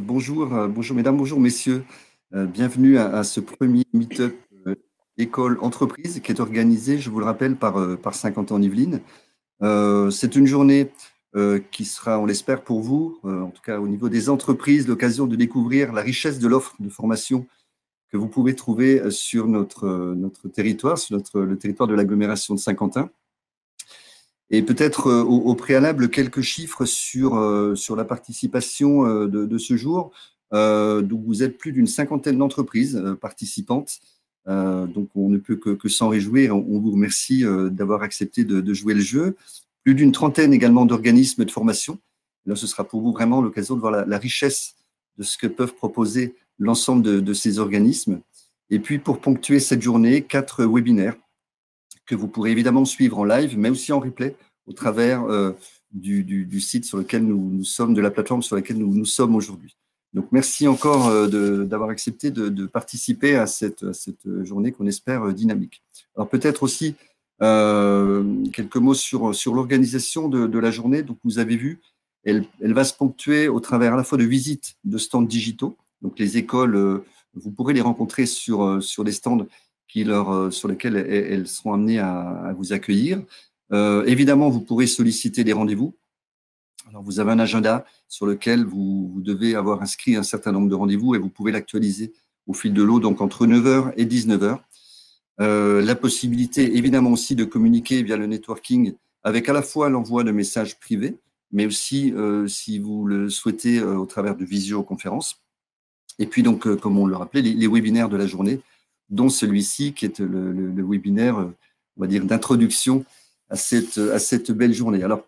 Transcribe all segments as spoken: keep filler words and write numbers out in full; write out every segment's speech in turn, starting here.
bonjour, euh, bonjour mesdames, bonjour messieurs. Euh, bienvenue à, à ce premier meet-up euh, école entreprise qui est organisé, je vous le rappelle, par, euh, par cinquante ans Yvelines. Euh, c'est une journée euh, qui sera, on l'espère pour vous, euh, en tout cas au niveau des entreprises, l'occasion de découvrir la richesse de l'offre de formation que vous pouvez trouver euh, sur notre, euh, notre territoire, sur notre, le territoire de l'agglomération de Saint-Quentin. Et peut-être euh, au, au préalable, quelques chiffres sur, euh, sur la participation euh, de, de ce jour. Euh, donc, vous êtes plus d'une cinquantaine d'entreprises euh, participantes. Euh, donc, on ne peut que, que s'en réjouir. On, on vous remercie euh, d'avoir accepté de, de jouer le jeu. Plus d'une trentaine également d'organismes de formation. Là, ce sera pour vous vraiment l'occasion de voir la, la richesse de ce que peuvent proposer l'ensemble de, de ces organismes. Et puis, pour ponctuer cette journée, quatre webinaires que vous pourrez évidemment suivre en live, mais aussi en replay au travers euh, du, du, du site sur lequel nous, nous sommes, de la plateforme sur laquelle nous, nous sommes aujourd'hui. Donc, merci encore euh, d'avoir accepté de, de participer à cette, à cette journée qu'on espère euh, dynamique. Alors, peut-être aussi euh, quelques mots sur, sur l'organisation de, de la journée. Donc, vous avez vu, elle, elle va se ponctuer au travers à la fois de visites de stands digitaux. Donc, les écoles, euh, vous pourrez les rencontrer sur, sur des stands qui leur, sur lesquelles elles seront amenées à, à vous accueillir. Euh, évidemment, vous pourrez solliciter des rendez-vous. Alors, vous avez un agenda sur lequel vous, vous devez avoir inscrit un certain nombre de rendez-vous et vous pouvez l'actualiser au fil de l'eau, donc entre neuf heures et dix-neuf heures. Euh, la possibilité, évidemment, aussi de communiquer via le networking avec à la fois l'envoi de messages privés, mais aussi, euh, si vous le souhaitez, euh, au travers de visioconférences. Et puis, donc, euh, comme on le rappelait, les, les webinaires de la journée, dont celui-ci qui est le, le, le webinaire, on va dire, d'introduction à cette, à cette belle journée. Alors,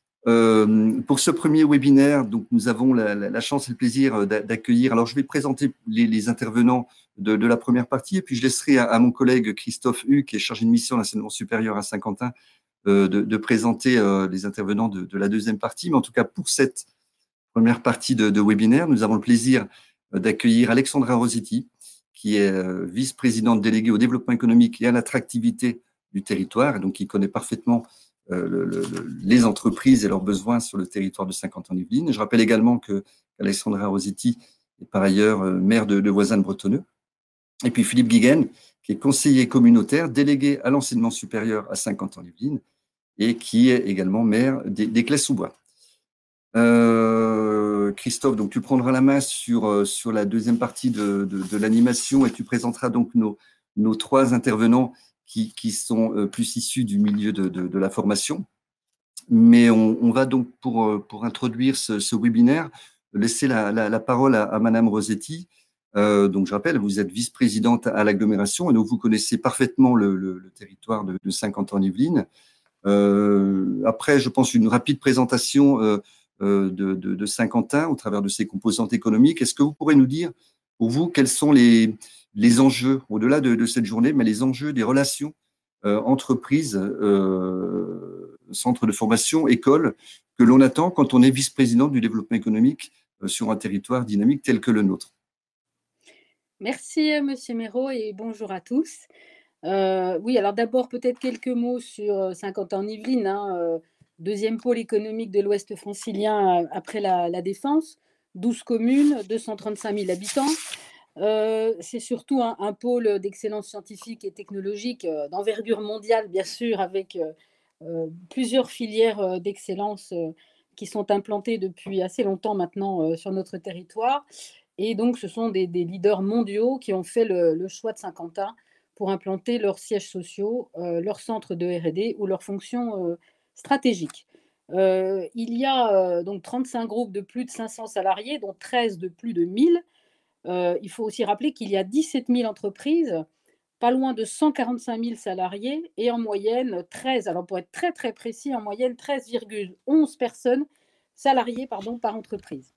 euh, pour ce premier webinaire, donc, nous avons la, la, la chance et le plaisir d'accueillir. Alors, je vais présenter les, les intervenants de, de la première partie, et puis je laisserai à, à mon collègue Christophe Hu, qui est chargé de mission à l'enseignement supérieur à Saint-Quentin, euh, de, de présenter euh, les intervenants de, de la deuxième partie. Mais en tout cas, pour cette première partie de, de webinaire, nous avons le plaisir d'accueillir Alexandra Rossetti, qui est vice-présidente déléguée au développement économique et à l'attractivité du territoire, et donc qui connaît parfaitement euh, le, le, les entreprises et leurs besoins sur le territoire de Saint-Quentin-en-Yvelines. Je rappelle également que Alexandra Rossetti est par ailleurs euh, maire de, de Voisin-Bretonneux. Et puis Philippe Guiguen, qui est conseiller communautaire délégué à l'enseignement supérieur à Saint-Quentin-en-Yvelines et qui est également maire d'Éclès-sous-Bois. Euh, Christophe, donc tu prendras la main sur, sur la deuxième partie de, de, de l'animation et tu présenteras donc nos, nos trois intervenants qui, qui sont plus issus du milieu de, de, de la formation. Mais on, on va donc, pour, pour introduire ce, ce webinaire, laisser la, la, la parole à, à Madame Rossetti. Euh, donc, je rappelle, vous êtes vice-présidente à l'agglomération et donc vous connaissez parfaitement le, le, le territoire de, de Saint-Quentin-en-Yvelines. Euh, après, je pense, une rapide présentation euh, de, de, de Saint-Quentin au travers de ses composantes économiques. Est-ce que vous pourrez nous dire, pour vous, quels sont les, les enjeux, au-delà de, de cette journée, mais les enjeux des relations euh, entreprises, euh, centres de formation, écoles, que l'on attend quand on est vice-président du développement économique euh, sur un territoire dynamique tel que le nôtre? Merci, Monsieur Méraud, et bonjour à tous. Euh, oui, alors d'abord, peut-être quelques mots sur Saint-Quentin-en-Yvelines, hein, euh, deuxième pôle économique de l'Ouest francilien après la, la Défense, douze communes, deux cent trente-cinq mille habitants. Euh, c'est surtout un, un pôle d'excellence scientifique et technologique euh, d'envergure mondiale, bien sûr, avec euh, euh, plusieurs filières euh, d'excellence euh, qui sont implantées depuis assez longtemps maintenant euh, sur notre territoire. Et donc, ce sont des, des leaders mondiaux qui ont fait le, le choix de Saint-Quentin pour implanter leurs sièges sociaux, euh, leurs centres de R et D ou leurs fonctions euh, stratégiques. Euh, il y a euh, donc trente-cinq groupes de plus de cinq cents salariés, dont treize de plus de mille. Euh, il faut aussi rappeler qu'il y a dix-sept mille entreprises, pas loin de cent quarante-cinq mille salariés et en moyenne treize, alors pour être très très précis, en moyenne treize virgule onze personnes salariées pardon, par entreprise.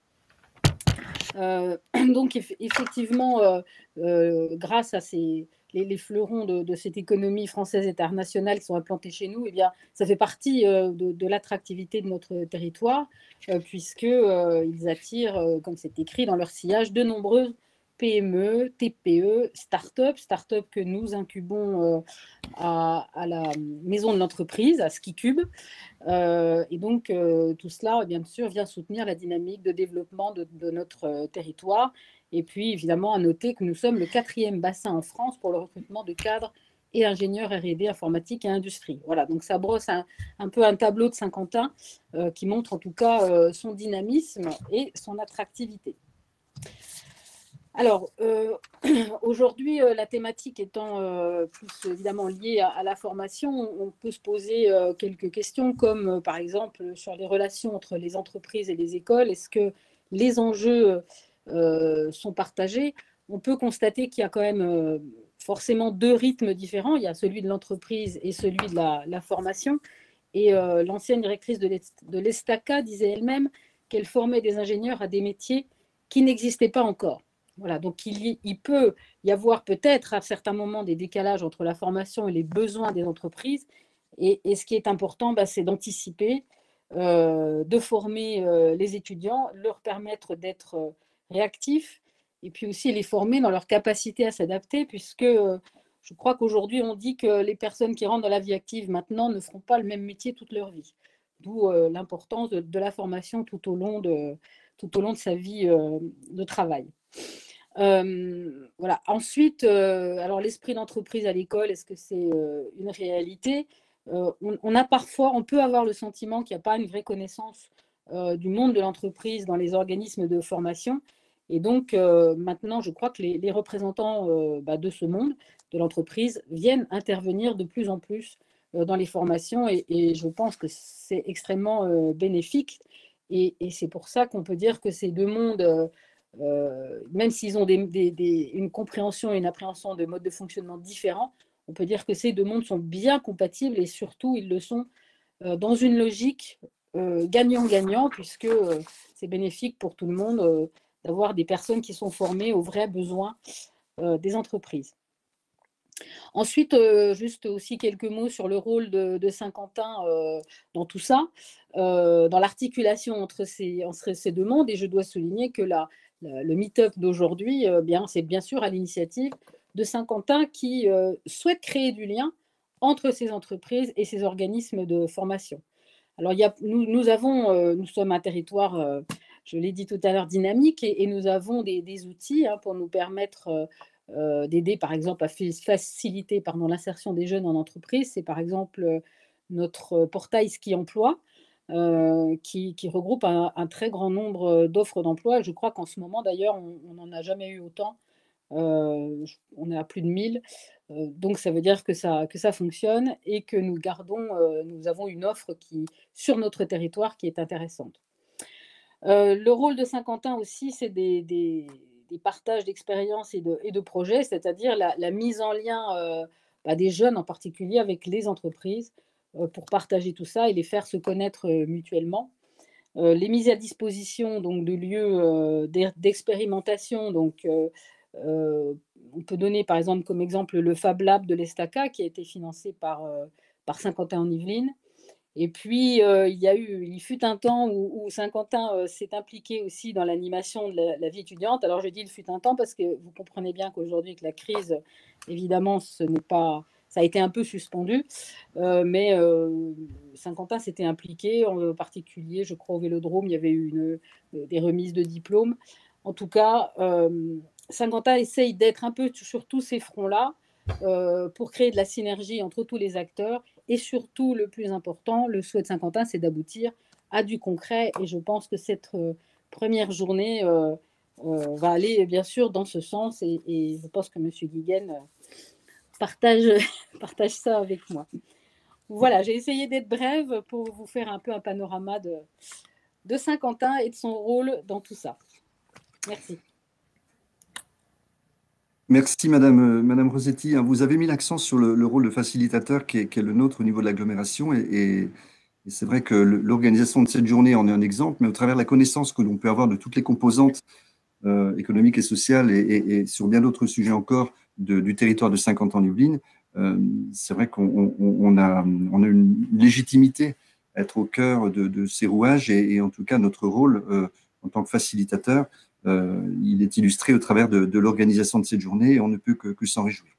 Euh, donc eff effectivement, euh, euh, grâce à ces, les, les fleurons de, de cette économie française internationale qui sont implantés chez nous, eh bien, ça fait partie euh, de, de l'attractivité de notre territoire, euh, puisqu'ils euh, attirent, euh, comme c'est écrit dans leur sillage, de nombreux P M E, T P E, start-up, start-up que nous incubons euh, à, à la maison de l'entreprise, à SkiCube. Euh, et donc, euh, tout cela, bien sûr, vient soutenir la dynamique de développement de, de notre euh, territoire. Et puis, évidemment, à noter que nous sommes le quatrième bassin en France pour le recrutement de cadres et ingénieurs R et D informatique et industrie. Voilà, donc ça brosse un, un peu un tableau de Saint-Quentin euh, qui montre en tout cas euh, son dynamisme et son attractivité. Alors, euh, aujourd'hui, euh, la thématique étant euh, plus évidemment liée à, à la formation, on peut se poser euh, quelques questions comme euh, par exemple sur les relations entre les entreprises et les écoles. Est-ce que les enjeux euh, sont partagés? On peut constater qu'il y a quand même euh, forcément deux rythmes différents. Il y a celui de l'entreprise et celui de la, la formation. Et euh, l'ancienne directrice de l'ESTACA disait elle-même qu'elle formait des ingénieurs à des métiers qui n'existaient pas encore. Voilà, donc il, y, il peut y avoir peut-être à certains moments des décalages entre la formation et les besoins des entreprises. Et, et ce qui est important, bah, c'est d'anticiper, euh, de former euh, les étudiants, leur permettre d'être euh, réactifs et puis aussi les former dans leur capacité à s'adapter, puisque euh, je crois qu'aujourd'hui, on dit que les personnes qui rentrent dans la vie active maintenant ne feront pas le même métier toute leur vie. D'où euh, l'importance de, de la formation tout au long de, tout au long de sa vie euh, de travail. Euh, voilà. Ensuite, euh, alors l'esprit d'entreprise à l'école, est-ce que c'est euh, une réalité? euh, on, on a parfois, on peut avoir le sentiment qu'il n'y a pas une vraie connaissance euh, du monde de l'entreprise dans les organismes de formation. Et donc, euh, maintenant, je crois que les, les représentants euh, bah, de ce monde, de l'entreprise, viennent intervenir de plus en plus euh, dans les formations. Et, et, je pense que c'est extrêmement euh, bénéfique. Et, et c'est pour ça qu'on peut dire que ces deux mondes... Euh, Euh, même s'ils ont des, des, des, une compréhension et une appréhension de modes de fonctionnement différents, on peut dire que ces deux mondes sont bien compatibles et surtout ils le sont euh, dans une logique euh, gagnant-gagnant puisque euh, c'est bénéfique pour tout le monde euh, d'avoir des personnes qui sont formées aux vrais besoins euh, des entreprises. Ensuite, euh, juste aussi quelques mots sur le rôle de, de Saint-Quentin euh, dans tout ça, euh, dans l'articulation entre ces, entre ces deux mondes. Et je dois souligner que la, la, le meet-up d'aujourd'hui, euh, bien, c'est bien sûr à l'initiative de Saint-Quentin qui euh, souhaite créer du lien entre ces entreprises et ces organismes de formation. Alors, il y a, nous, nous, avons, euh, nous sommes un territoire, euh, je l'ai dit tout à l'heure, dynamique et, et nous avons des, des outils hein, pour nous permettre euh, euh, d'aider, par exemple, à faciliter pardon, l'insertion des jeunes en entreprise. C'est, par exemple, euh, notre portail Ski Emploi euh, qui, qui regroupe un, un très grand nombre d'offres d'emploi. Je crois qu'en ce moment, d'ailleurs, on n'en a jamais eu autant. Euh, on est à plus de mille. Euh, donc, ça veut dire que ça, que ça fonctionne et que nous gardons, euh, nous avons une offre qui, sur notre territoire qui est intéressante. Euh, le rôle de Saint-Quentin aussi, c'est des, des, des partages d'expériences et de, et de projets, c'est-à-dire la, la mise en lien euh, bah, des jeunes en particulier avec les entreprises euh, pour partager tout ça et les faire se connaître euh, mutuellement. Euh, les mises à disposition donc, de lieux euh, d'expérimentation, donc euh, euh, on peut donner par exemple comme exemple le Fab Lab de l'Estaca qui a été financé par, euh, par Saint-Quentin-en-Yvelines. Et puis, euh, il y a eu, il fut un temps où, où Saint-Quentin euh, s'est impliqué aussi dans l'animation de la, la vie étudiante. Alors, je dis il fut un temps parce que vous comprenez bien qu'aujourd'hui, avec la crise, évidemment, ce n'est pas, ça a été un peu suspendu. Euh, mais euh, Saint-Quentin s'était impliqué, en particulier, je crois, au Vélodrome, il y avait eu une, des remises de diplômes. En tout cas, euh, Saint-Quentin essaye d'être un peu sur tous ces fronts-là euh, pour créer de la synergie entre tous les acteurs. Et surtout, le plus important, le souhait de Saint-Quentin, c'est d'aboutir à du concret. Et je pense que cette euh, première journée euh, euh, va aller, bien sûr, dans ce sens. Et, et je pense que M. Guiguen euh, partage, partage ça avec moi. Voilà, j'ai essayé d'être brève pour vous faire un peu un panorama de, de Saint-Quentin et de son rôle dans tout ça. Merci. Merci, Madame, Madame Rossetti. Vous avez mis l'accent sur le, le rôle de facilitateur qui est, qui est, le nôtre au niveau de l'agglomération. Et, et, et c'est vrai que l'organisation de cette journée en est un exemple, mais au travers de la connaissance que l'on peut avoir de toutes les composantes euh, économiques et sociales et, et, et sur bien d'autres sujets encore de, du territoire de Saint-Quentin-en-Yvelines, euh, c'est vrai qu'on on, on a, on a une légitimité à être au cœur de, de ces rouages et, et en tout cas notre rôle euh, en tant que facilitateur euh, il est illustré au travers de, de l'organisation de cette journée et on ne peut que, que s'en réjouir.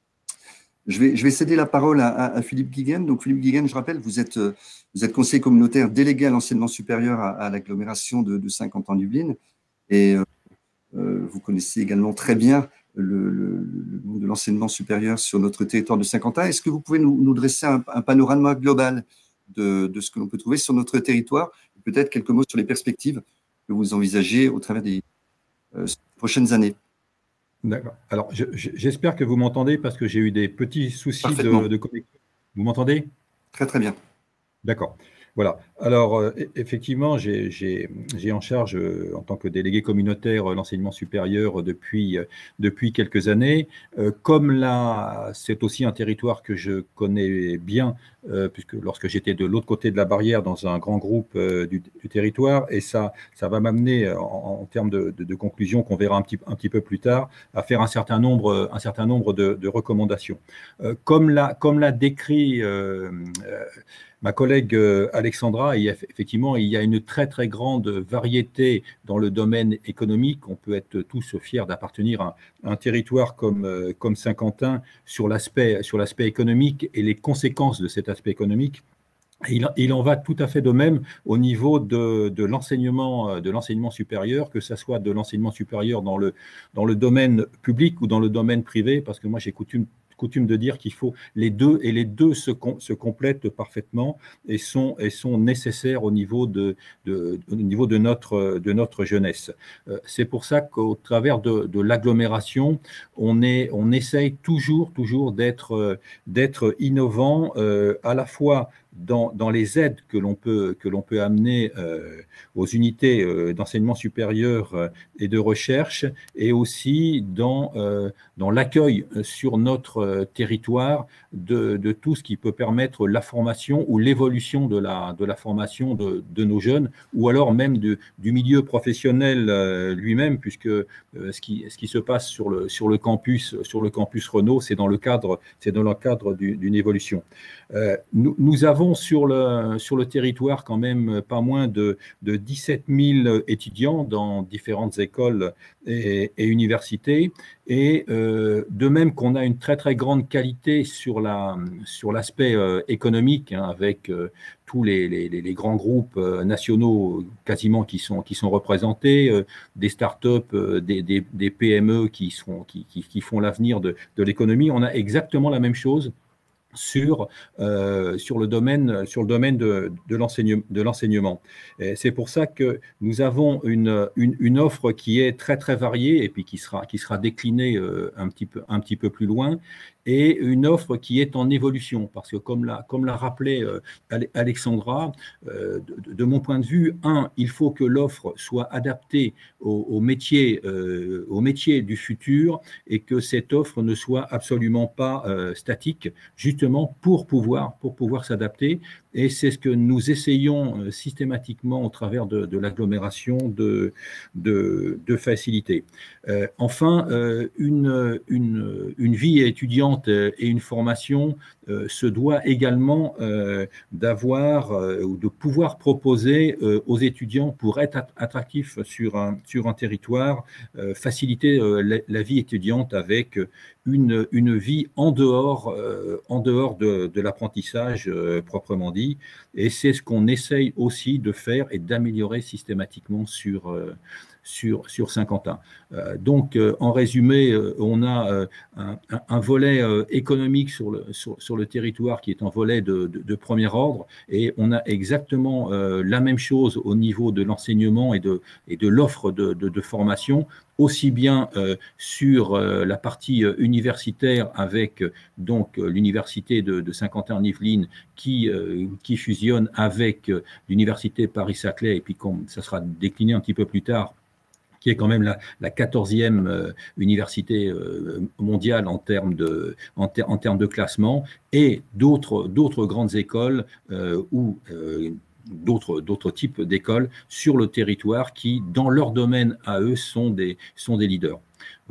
Je vais, je vais céder la parole à, à, à Philippe Guiguen. Donc, Philippe Guiguen, je rappelle, vous êtes, vous êtes conseiller communautaire délégué à l'enseignement supérieur à, à l'agglomération de, de Saint-Quentin-en-Yvelines. Et euh, vous connaissez également très bien le, le, le monde de l'enseignement supérieur sur notre territoire de Saint-Quentin. Est-ce que vous pouvez nous, nous dresser un, un panorama global de, de ce que l'on peut trouver sur notre territoire? Peut-être quelques mots sur les perspectives que vous envisagez au travers des euh, prochaines années. D'accord. Alors, j'espère que vous m'entendez parce que j'ai eu des petits soucis de, de connexion. Vous m'entendez? Très, très bien. D'accord. Voilà. Alors, euh, effectivement, j'ai en charge, euh, en tant que délégué communautaire, euh, l'enseignement supérieur depuis, euh, depuis quelques années. Euh, comme là, c'est aussi un territoire que je connais bien, euh, puisque lorsque j'étais de l'autre côté de la barrière dans un grand groupe euh, du, du territoire, et ça, ça va m'amener, en, en termes de, de, de conclusion qu'on verra un petit, un petit peu plus tard, à faire un certain nombre, un certain nombre de, de recommandations. Euh, comme l'a comme l'a décrit euh, euh, ma collègue Alexandra, il y a, effectivement, il y a une très très grande variété dans le domaine économique. On peut être tous fiers d'appartenir à, à un territoire comme, comme Saint-Quentin sur l'aspect sur l'aspect économique et les conséquences de cet aspect économique. Il, il en va tout à fait de même au niveau de, de l'enseignement de l'enseignement supérieur, que ce soit de l'enseignement supérieur dans le, dans le domaine public ou dans le domaine privé, parce que moi j'ai coutume coutume de dire qu'il faut les deux, et les deux se, com se complètent parfaitement et sont, et sont nécessaires au niveau de, de, au niveau de, notre, de notre jeunesse. Euh, C'est pour ça qu'au travers de, de l'agglomération, on, est, on essaye toujours, toujours d'être d'être innovant, euh, à la fois dans, dans les aides que l'on peut, que l'on peut amener euh, aux unités euh, d'enseignement supérieur euh, et de recherche, et aussi dans, euh, dans l'accueil sur notre territoire de, de tout ce qui peut permettre la formation ou l'évolution de la, de la formation de, de nos jeunes, ou alors même de, du milieu professionnel euh, lui-même, puisque euh, ce, qui, ce qui se passe sur le, sur le campus, sur le campus Renault, c'est dans le cadre, c'est dans le cadre d'une évolution. Euh, nous, nous avons sur le, sur le territoire quand même pas moins de, de dix-sept mille étudiants dans différentes écoles et, et universités, et euh, de même qu'on a une très très grande qualité sur la sur l'aspect euh, économique, hein, avec euh, tous les, les, les grands groupes euh, nationaux quasiment qui sont qui sont représentés, euh, des startups, euh, des, des, des P M E qui sont qui, qui, qui font l'avenir de, de l'économie. On a exactement la même chose sur, euh, sur le domaine, sur le domaine de, de l'enseignement. C'est pour ça que nous avons une, une, une offre qui est très très variée et puis qui sera, qui sera déclinée euh, un, petit peu, un petit peu plus loin, et une offre qui est en évolution, parce que comme l'a comme l'a rappelé euh, Alexandra, euh, de, de mon point de vue, un, il faut que l'offre soit adaptée aux, aux métiers, euh, aux métiers du futur, et que cette offre ne soit absolument pas euh, statique, justement pour pouvoir pour pouvoir s'adapter. Et c'est ce que nous essayons systématiquement au travers de, de l'agglomération de, de, de faciliter. Euh, enfin, euh, une, une, une vie étudiante et une formation euh, se doit également euh, d'avoir euh, ou de pouvoir proposer euh, aux étudiants, pour être attractifs sur un, sur un territoire, euh, faciliter euh, la, la vie étudiante avec une, une vie en dehors, euh, en dehors de, de l'apprentissage euh, proprement dit. Et c'est ce qu'on essaye aussi de faire et d'améliorer systématiquement sur, euh, sur, sur Saint-Quentin. Euh, donc, euh, en résumé, euh, on a euh, un, un volet euh, économique sur le, sur, sur le territoire qui est un volet de, de, de premier ordre, et on a exactement euh, la même chose au niveau de l'enseignement et de, et de l'offre de, de, de formation, aussi bien euh, sur euh, la partie euh, universitaire avec euh, donc euh, l'université de, de Saint-Quentin-en-Yvelines qui, euh, qui fusionne avec euh, l'université Paris-Saclay, et puis comme ça sera décliné un petit peu plus tard, qui est quand même la, la quatorzième euh, université euh, mondiale en termes de, en, ter, en termes de classement, et d'autres d'autres grandes écoles euh, ou euh, d'autres d'autres types d'écoles sur le territoire qui, dans leur domaine à eux, sont des, sont des leaders. Voilà.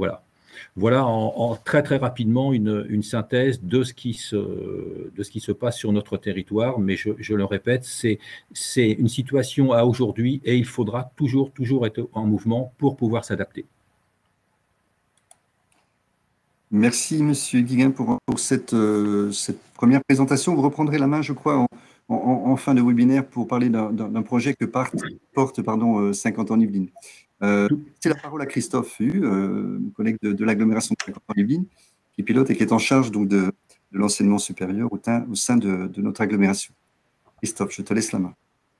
Voilà en, en très très rapidement une, une synthèse de ce, qui se, de ce qui se passe sur notre territoire, mais je, je le répète, c'est une situation à aujourd'hui et il faudra toujours, toujours être en mouvement pour pouvoir s'adapter. Merci, Monsieur Guiguin, pour, pour cette, euh, cette première présentation. Vous reprendrez la main, je crois, en, en, en fin de webinaire pour parler d'un projet que part, porte pardon, cinquante ans en Yvelines. Euh, C'est la parole à Christophe Hu, euh, collègue de, de l'agglomération de cinquante ans en Yvelines, qui pilote et qui est en charge donc, de, de l'enseignement supérieur au, teint, au sein de, de notre agglomération. Christophe, je te laisse la main.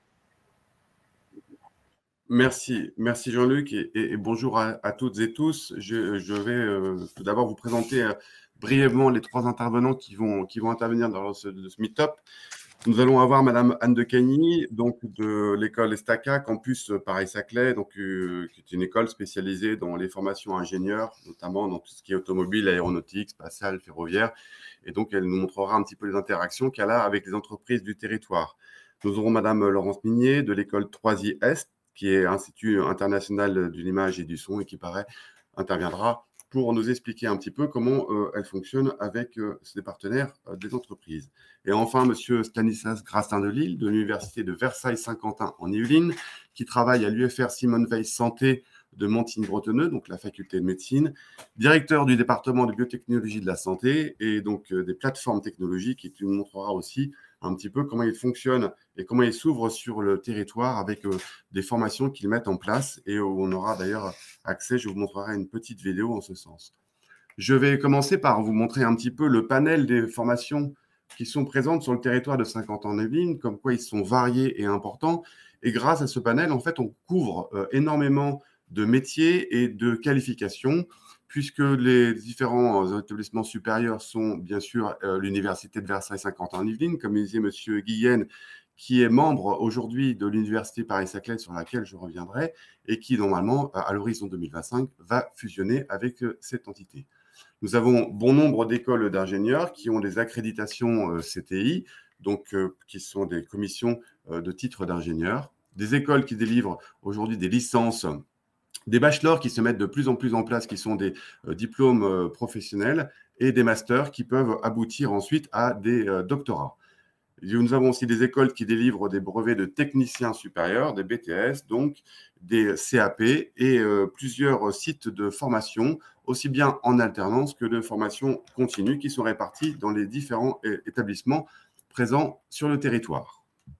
Merci, merci Jean-Luc et, et, et bonjour à, à toutes et tous. Je, je vais euh, tout d'abord vous présenter euh, brièvement les trois intervenants qui vont, qui vont intervenir dans ce, ce meet-up. Nous allons avoir Madame Anne de Cagny, donc de l'école Estaca, campus Paris-Saclay, donc euh, qui est une école spécialisée dans les formations ingénieurs, notamment dans tout ce qui est automobile, aéronautique, spatiale, ferroviaire. Et donc, elle nous montrera un petit peu les interactions qu'elle a avec les entreprises du territoire. Nous aurons Madame Laurence Mignet de l'école trois I Est, qui est Institut international de l'image et du son et qui, paraît, interviendra pour nous expliquer un petit peu comment euh, elle fonctionne avec euh, ses partenaires euh, des entreprises. Et enfin, M. Stanislas Grassin-de-Lille, de l'Université de Versailles-Saint-Quentin en Yvelines, qui travaille à l'U F R Simone Veil Santé de Montigny-Bretonneux, donc la faculté de médecine, directeur du département de biotechnologie de la santé et donc euh, des plateformes technologiques, et qui nous montrera aussi un petit peu comment ils fonctionnent et comment ils s'ouvrent sur le territoire avec euh, des formations qu'ils mettent en place et où on aura d'ailleurs accès. Je vous montrerai une petite vidéo en ce sens. Je vais commencer par vous montrer un petit peu le panel des formations qui sont présentes sur le territoire de cinquante ans en Yvelines, comme quoi ils sont variés et importants. Et grâce à ce panel, en fait, on couvre euh, énormément de métiers et de qualifications, puisque les différents établissements supérieurs sont bien sûr euh, l'Université de Versailles-Saint-Quentin en Yvelines, comme disait M. Guillen, qui est membre aujourd'hui de l'Université Paris-Saclay, sur laquelle je reviendrai, et qui, normalement, à l'horizon deux mille vingt-cinq, va fusionner avec euh, cette entité. Nous avons bon nombre d'écoles d'ingénieurs qui ont des accréditations euh, C T I, donc euh, qui sont des commissions euh, de titres d'ingénieurs, des écoles qui délivrent aujourd'hui des licences, des bachelors qui se mettent de plus en plus en place, qui sont des euh, diplômes euh, professionnels, et des masters qui peuvent aboutir ensuite à des euh, doctorats. Nous avons aussi des écoles qui délivrent des brevets de techniciens supérieurs, des B T S, donc des C A P et euh, plusieurs sites de formation, aussi bien en alternance que de formation continue, qui sont répartis dans les différents établissements présents sur le territoire.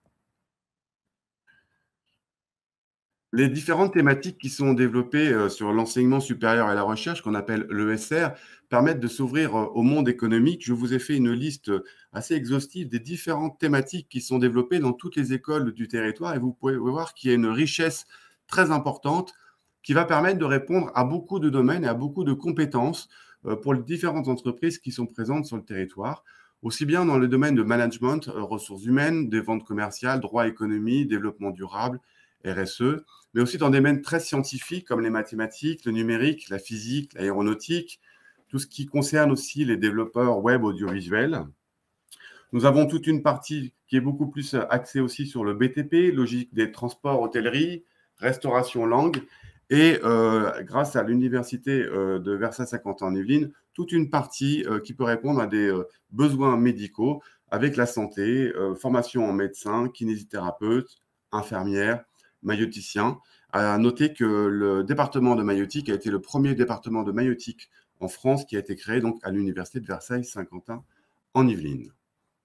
Les différentes thématiques qui sont développées sur l'enseignement supérieur et la recherche, qu'on appelle l'E S R, permettent de s'ouvrir au monde économique. Je vous ai fait une liste assez exhaustive des différentes thématiques qui sont développées dans toutes les écoles du territoire, et vous pouvez voir qu'il y a une richesse très importante qui va permettre de répondre à beaucoup de domaines et à beaucoup de compétences pour les différentes entreprises qui sont présentes sur le territoire, aussi bien dans le domaine de management, ressources humaines, des ventes commerciales, droit, économie, développement durable, R S E, mais aussi dans des domaines très scientifiques comme les mathématiques, le numérique, la physique, l'aéronautique, tout ce qui concerne aussi les développeurs web audiovisuels. Nous avons toute une partie qui est beaucoup plus axée aussi sur le B T P, logique des transports, hôtellerie, restauration, langue, et euh, grâce à l'université euh, de Versailles-Saint-Quentin en Yvelines, toute une partie euh, qui peut répondre à des euh, besoins médicaux avec la santé, euh, formation en médecin, kinésithérapeute, infirmière, maïoticien. À noter que le département de maïotique a été le premier département de maïotique en France qui a été créé donc à l'université de Versailles-Saint-Quentin en Yvelines.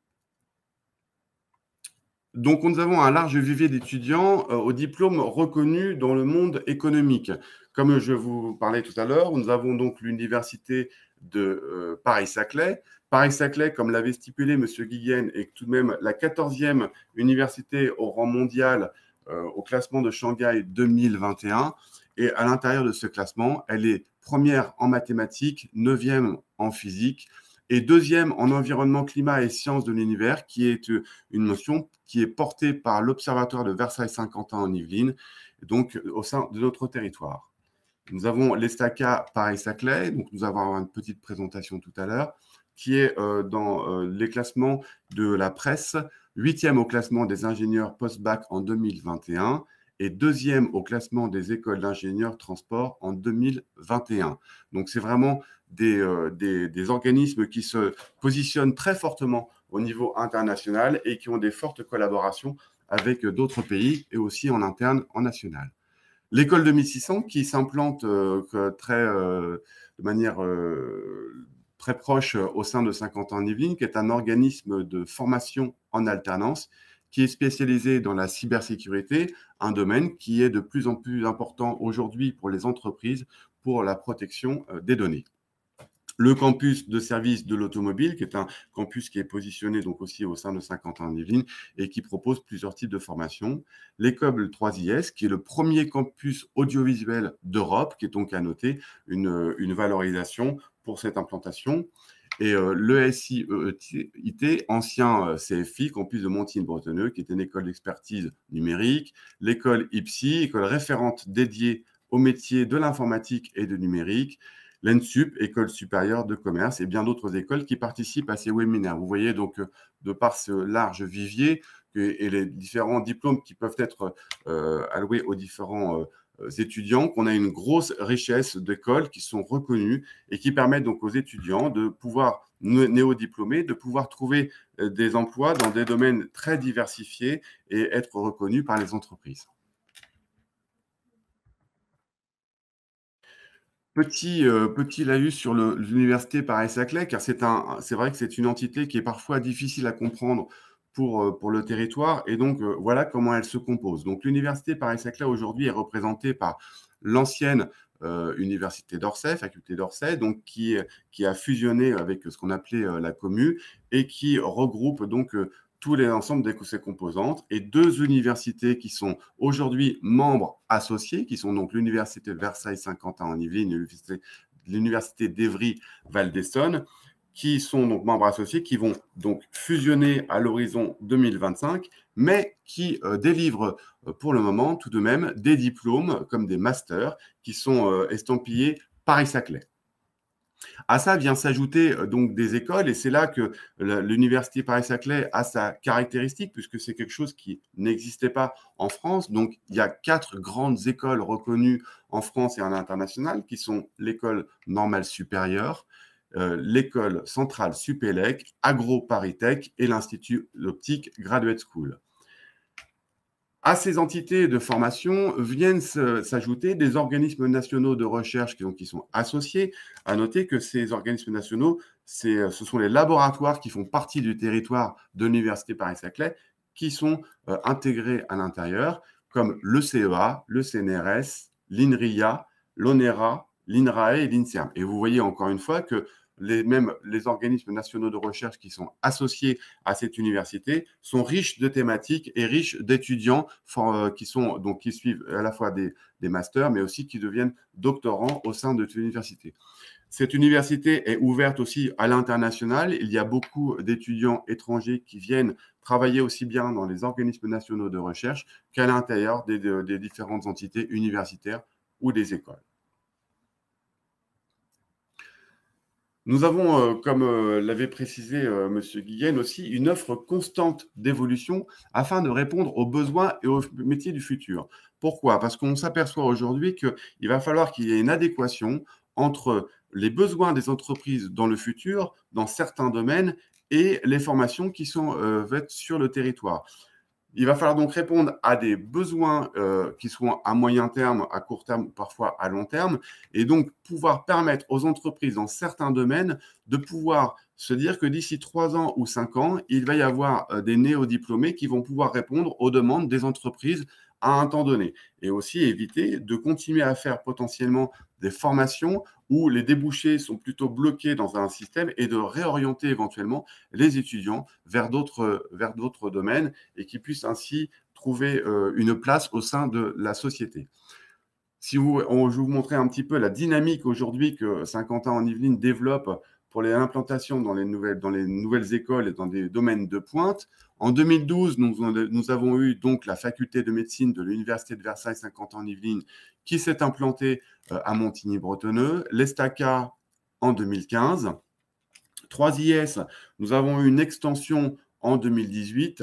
Donc, nous avons un large vivier d'étudiants euh, au diplôme reconnu dans le monde économique. Comme je vous parlais tout à l'heure, nous avons donc l'université de euh, Paris-Saclay. Paris-Saclay, comme l'avait stipulé M. Guillen, est tout de même la quatorzième université au rang mondial euh, au classement de Shanghai deux mille vingt et un. Et à l'intérieur de ce classement, elle est première en mathématiques, neuvième en physique, et deuxième en environnement, climat et sciences de l'univers, qui est une notion qui est portée par l'Observatoire de Versailles-Saint-Quentin en Yvelines, donc au sein de notre territoire. Nous avons l'Estaca Paris-Saclay, donc nous avons une petite présentation tout à l'heure, qui est euh, dans euh, les classements de la presse, huitième au classement des ingénieurs post-bac en deux mille vingt et un, et deuxième au classement des écoles d'ingénieurs transport en deux mille vingt et un. Donc, c'est vraiment des, euh, des, des organismes qui se positionnent très fortement au niveau international et qui ont des fortes collaborations avec d'autres pays et aussi en interne, en national. L'école de mille six cents qui s'implante euh, très, euh, de manière euh, très proche au sein de cinquante ans en Yvelines, qui est un organisme de formation en alternance qui est spécialisé dans la cybersécurité, un domaine qui est de plus en plus important aujourd'hui pour les entreprises pour la protection euh, des données. Le campus de service de l'automobile, qui est un campus qui est positionné donc aussi au sein de cinquante ans en Yvelines et qui propose plusieurs types de formations. L'école trois I S, qui est le premier campus audiovisuel d'Europe, qui est donc à noter une, une valorisation pour cette implantation. Et euh, l'E S I E I T, ancien euh, C F I, campus de Montigny-Bretonneux, qui est une école d'expertise numérique. L'école I P S I, école référente dédiée au métier de l'informatique et du numérique. L'ENSUP, École supérieure de commerce, et bien d'autres écoles qui participent à ces webinaires. Vous voyez donc, de par ce large vivier et les différents diplômes qui peuvent être euh, alloués aux différents euh, étudiants, qu'on a une grosse richesse d'écoles qui sont reconnues et qui permettent donc aux étudiants de pouvoir néo-diplômés, de pouvoir trouver des emplois dans des domaines très diversifiés et être reconnus par les entreprises. Petit, euh, petit laïus sur l'université Paris-Saclay, car c'est un, c'est vrai que c'est une entité qui est parfois difficile à comprendre pour, euh, pour le territoire, et donc euh, voilà comment elle se compose. Donc l'université Paris-Saclay aujourd'hui est représentée par l'ancienne euh, université d'Orsay, faculté d'Orsay, donc qui, qui a fusionné avec ce qu'on appelait euh, la Commu, et qui regroupe donc euh, tous les ensembles de ces composantes, et deux universités qui sont aujourd'hui membres associés, qui sont donc l'université de Versailles-Saint-Quentin en Yvelines et l'université d'Évry-Val d'Essonne, qui sont donc membres associés, qui vont donc fusionner à l'horizon deux mille vingt-cinq, mais qui euh, délivrent euh, pour le moment tout de même des diplômes comme des masters qui sont euh, estampillés Paris-Saclay. À ça vient s'ajouter donc des écoles, et c'est là que l'université Paris-Saclay a sa caractéristique, puisque c'est quelque chose qui n'existait pas en France. Donc, il y a quatre grandes écoles reconnues en France et à l'international, qui sont l'école normale supérieure, euh, l'école centrale Supélec, Agro-Paris-Tech et l'Institut Optique Graduate School. À ces entités de formation viennent s'ajouter des organismes nationaux de recherche qui, donc, qui sont associés. À noter que ces organismes nationaux, ce sont les laboratoires qui font partie du territoire de l'Université Paris-Saclay qui sont euh, intégrés à l'intérieur, comme le C E A, le C N R S, l'INRIA, l'ONERA, l'INRAE et l'INSERM. Et vous voyez encore une fois que Les, même les organismes nationaux de recherche qui sont associés à cette université sont riches de thématiques et riches d'étudiants euh, qui, sont, donc, qui suivent à la fois des, des masters, mais aussi qui deviennent doctorants au sein de cette université. Cette université est ouverte aussi à l'international. Il y a beaucoup d'étudiants étrangers qui viennent travailler aussi bien dans les organismes nationaux de recherche qu'à l'intérieur des, des différentes entités universitaires ou des écoles. Nous avons, euh, comme euh, l'avait précisé euh, M. Guillen aussi, une offre constante d'évolution afin de répondre aux besoins et aux métiers du futur. Pourquoi? Parce qu'on s'aperçoit aujourd'hui qu'il va falloir qu'il y ait une adéquation entre les besoins des entreprises dans le futur, dans certains domaines, et les formations qui sont euh, faites sur le territoire. Il va falloir donc répondre à des besoins euh, qui sont à moyen terme, à court terme, parfois à long terme, et donc pouvoir permettre aux entreprises dans certains domaines de pouvoir se dire que d'ici trois ans ou cinq ans, il va y avoir euh, des néo-diplômés qui vont pouvoir répondre aux demandes des entreprises à un temps donné, et aussi éviter de continuer à faire potentiellement des formations où les débouchés sont plutôt bloqués dans un système et de réorienter éventuellement les étudiants vers d'autres vers d'autres domaines et qui puissent ainsi trouver euh, une place au sein de la société. Si vous, on, je vais vous montrer un petit peu la dynamique aujourd'hui que Saint-Quentin en Yvelines développe pour les implantations dans les nouvelles, dans les nouvelles écoles et dans des domaines de pointe. En deux mille douze, nous, nous avons eu donc la faculté de médecine de l'Université de Versailles-Saint-Quentin en Yvelines qui s'est implantée euh, à Montigny-Bretonneux, l'ESTACA en deux mille quinze. trois I S, nous avons eu une extension en deux mille dix-huit,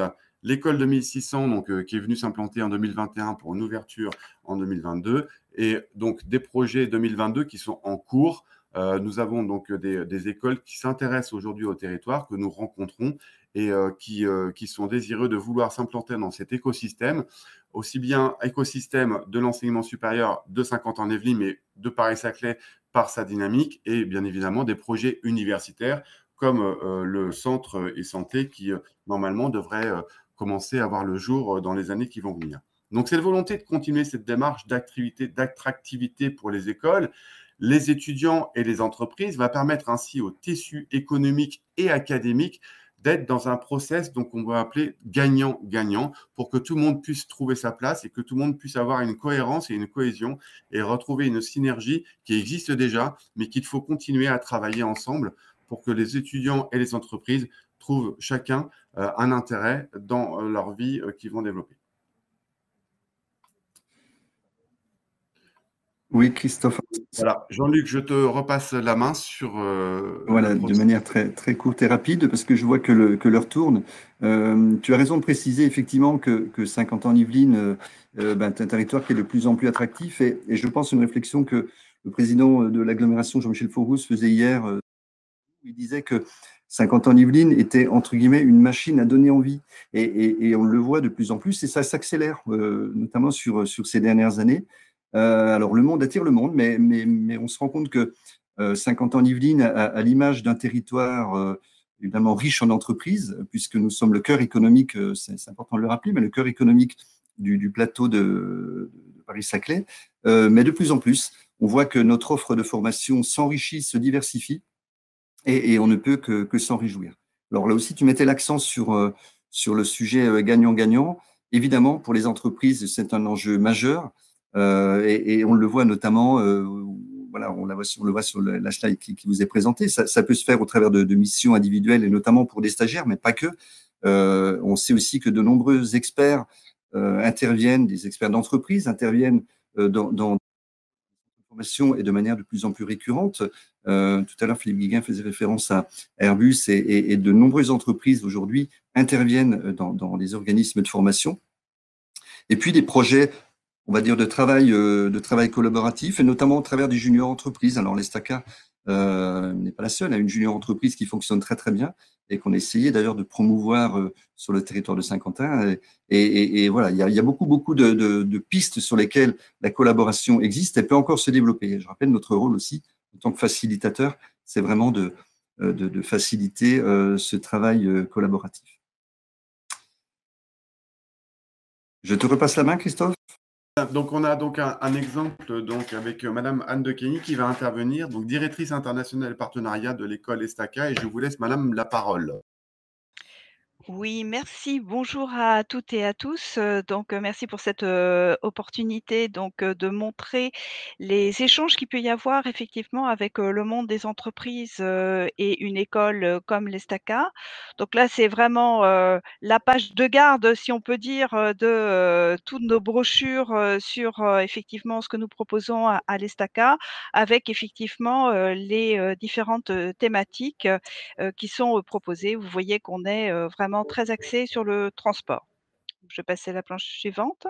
l'école deux mille six cents, donc, euh, qui est venue s'implanter en deux mille vingt et un pour une ouverture en deux mille vingt-deux, et donc des projets deux mille vingt-deux qui sont en cours. Euh, nous avons donc des, des écoles qui s'intéressent aujourd'hui au territoire, que nous rencontrons, et euh, qui, euh, qui sont désireux de vouloir s'implanter dans cet écosystème, aussi bien écosystème de l'enseignement supérieur de Saint-Quentin-en-Yvelines, mais de Paris-Saclay par sa dynamique, et bien évidemment des projets universitaires comme euh, le centre e-santé qui, euh, normalement, devrait euh, commencer à voir le jour euh, dans les années qui vont venir. Donc, cette volonté de continuer cette démarche d'activité, d'attractivité pour les écoles, les étudiants et les entreprises va permettre ainsi au tissu économique et académique d'être dans un process donc on va appeler gagnant-gagnant pour que tout le monde puisse trouver sa place et que tout le monde puisse avoir une cohérence et une cohésion et retrouver une synergie qui existe déjà, mais qu'il faut continuer à travailler ensemble pour que les étudiants et les entreprises trouvent chacun euh, un intérêt dans euh, leur vie euh, qu'ils vont développer. Oui, Christophe. Voilà, Jean-Luc, je te repasse la main sur. Euh, voilà, de manière très, très courte et rapide, parce que je vois que le- que l'heure tourne. Euh, tu as raison de préciser effectivement que, que Saint-Quentin-en-Yvelines, euh, euh, ben, est un territoire qui est de plus en plus attractif. Et, et je pense une réflexion que le président de l'agglomération, Jean-Michel Faurousse, faisait hier. Euh, il disait que Saint-Quentin-en-Yvelines était, entre guillemets, une machine à donner envie. Et, et, et on le voit de plus en plus, et ça s'accélère, euh, notamment sur, sur ces dernières années. Euh, alors, le monde attire le monde, mais, mais, mais on se rend compte que euh, Saint-Quentin-en-Yvelines, à, à l'image d'un territoire euh, évidemment riche en entreprises, puisque nous sommes le cœur économique, euh, c'est important de le rappeler, mais le cœur économique du, du plateau de, de Paris-Saclay, euh, mais de plus en plus, on voit que notre offre de formation s'enrichit, se diversifie, et, et on ne peut que, que s'en réjouir. Alors là aussi, tu mettais l'accent sur, euh, sur le sujet euh, gagnant-gagnant. Évidemment, pour les entreprises, c'est un enjeu majeur. Euh, et, et on le voit notamment, euh, voilà, on, la voit sur, on le voit sur la slide qui, qui vous est présentée. Ça, ça peut se faire au travers de, de missions individuelles et notamment pour des stagiaires, mais pas que. Euh, on sait aussi que de nombreux experts euh, interviennent, des experts d'entreprise interviennent euh, dans, dans et de manière de plus en plus récurrente. Euh, tout à l'heure, Philippe Guiguin faisait référence à Airbus et, et, et de nombreuses entreprises aujourd'hui interviennent dans, dans les organismes de formation. Et puis des projets, on va dire, de travail, euh, de travail collaboratif, et notamment au travers des juniors entreprises. Alors, l'Estaca euh, n'est pas la seule, elle a une junior entreprise qui fonctionne très très bien et qu'on a essayé d'ailleurs de promouvoir euh, sur le territoire de Saint-Quentin. Et, et, et voilà, il y, a, il y a beaucoup beaucoup de, de, de pistes sur lesquelles la collaboration existe et peut encore se développer. Je rappelle notre rôle aussi en tant que facilitateur, c'est vraiment de, de, de faciliter euh, ce travail euh, collaboratif. Je te repasse la main, Christophe. Donc, on a donc un, un exemple donc, avec Madame Anne de Kenny qui va intervenir, donc directrice internationale et partenariat de l'école Estaca, et je vous laisse, Madame, la parole. Oui, merci. Bonjour à toutes et à tous. Heu, donc, heu, merci pour cette, heu, opportunité donc, heu, de montrer les échanges qu'il peut y avoir effectivement avec, heu, le monde des entreprises, heu, et une école, heu, comme l'Estaca. Donc là, c'est vraiment, heu, la page de garde, si on peut dire, heu, de, heu, toutes nos brochures, heu, sur, heu, effectivement ce que nous proposons à à l'Estaca, avec effectivement, heu, les, heu, différentes, heu, thématiques, heu, qui sont, heu, proposées. Vous voyez qu'on est, heu, vraiment très axé sur le transport. Je vais passer à la planche suivante.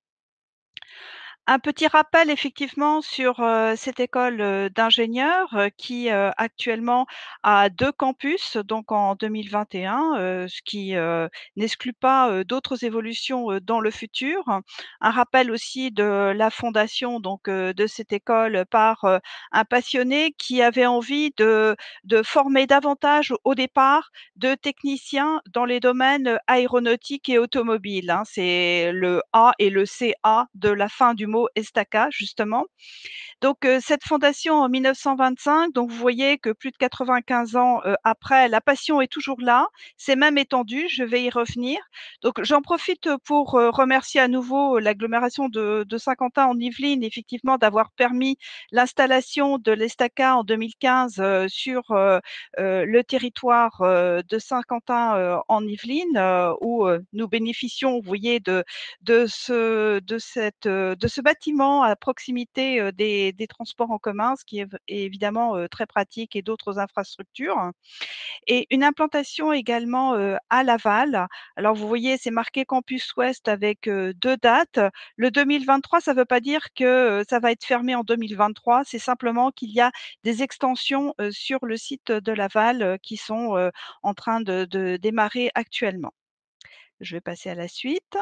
Un petit rappel effectivement sur, heu, cette école, heu, d'ingénieurs, heu, qui, heu, actuellement a deux campus, donc en deux mille vingt et un, heu, ce qui, heu, n'exclut pas, heu, d'autres évolutions, heu, dans le futur. Un rappel aussi de la fondation donc, heu, de cette école par, heu, un passionné qui avait envie de de former davantage au départ de techniciens dans les domaines aéronautiques et automobiles, hein. C'est le A et le C A de la fin du mot Estaca justement. Donc, heu, cette fondation en mille neuf cent vingt-cinq, donc vous voyez que plus de quatre-vingt-quinze ans, heu, après, la passion est toujours là, c'est même étendu, je vais y revenir. Donc j'en profite, pour, heu, remercier à nouveau l'agglomération de de Saint-Quentin-en-Yvelines, effectivement, d'avoir permis l'installation de l'Estaca en deux mille quinze, heu, sur, heu heu, le territoire, heu, de Saint-Quentin, heu, en Yvelines, heu, où, heu, nous bénéficions, vous voyez, de de ce de cette, heu, de ce ce bâtiment à proximité euh, des, des transports en commun, ce qui est, est évidemment euh, très pratique, et d'autres infrastructures. Et une implantation également euh, à Laval. Alors, vous voyez, c'est marqué Campus Ouest avec euh, deux dates. Le deux mille vingt-trois, ça ne veut pas dire que euh, ça va être fermé en deux mille vingt-trois. C'est simplement qu'il y a des extensions euh, sur le site de Laval euh, qui sont euh, en train de, de démarrer actuellement. Je vais passer à la suite.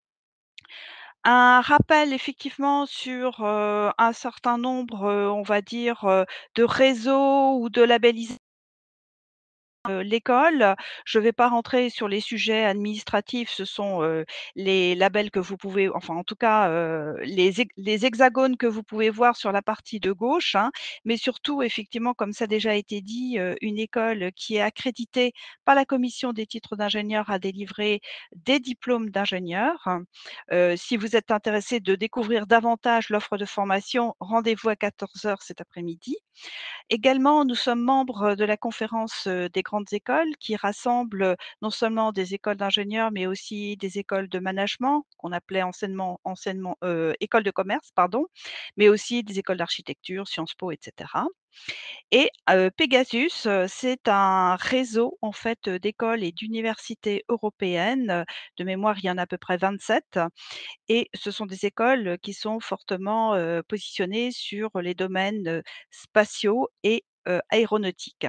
Un rappel effectivement sur euh, un certain nombre, euh, on va dire, euh, de réseaux ou de labellisations. Heu, l'école, je ne vais pas rentrer sur les sujets administratifs, ce sont, heu, les labels que vous pouvez, enfin en tout cas, heu, les heg les hexagones que vous pouvez voir sur la partie de gauche, hein. Mais surtout effectivement, comme ça a déjà été dit, heu, une école qui est accréditée par la commission des titres d'ingénieur à délivrer des diplômes d'ingénieur. Heu, si vous êtes intéressé de découvrir davantage l'offre de formation, rendez-vous à quatorze heures cet après-midi. Également, nous sommes membres de la conférence euh, des grandes écoles qui rassemble euh, non seulement des écoles d'ingénieurs, mais aussi des écoles de management, qu'on appelait anciennement, anciennement euh, écoles de commerce, pardon, mais aussi des écoles d'architecture, Sciences Po, et cetera. Et euh, Pegasus, euh, c'est un réseau en fait euh, d'écoles et d'universités européennes. De mémoire, il y en a à peu près vingt-sept, et ce sont des écoles qui sont fortement heu, positionnées sur les domaines heu, spatiaux et heu, aéronautiques.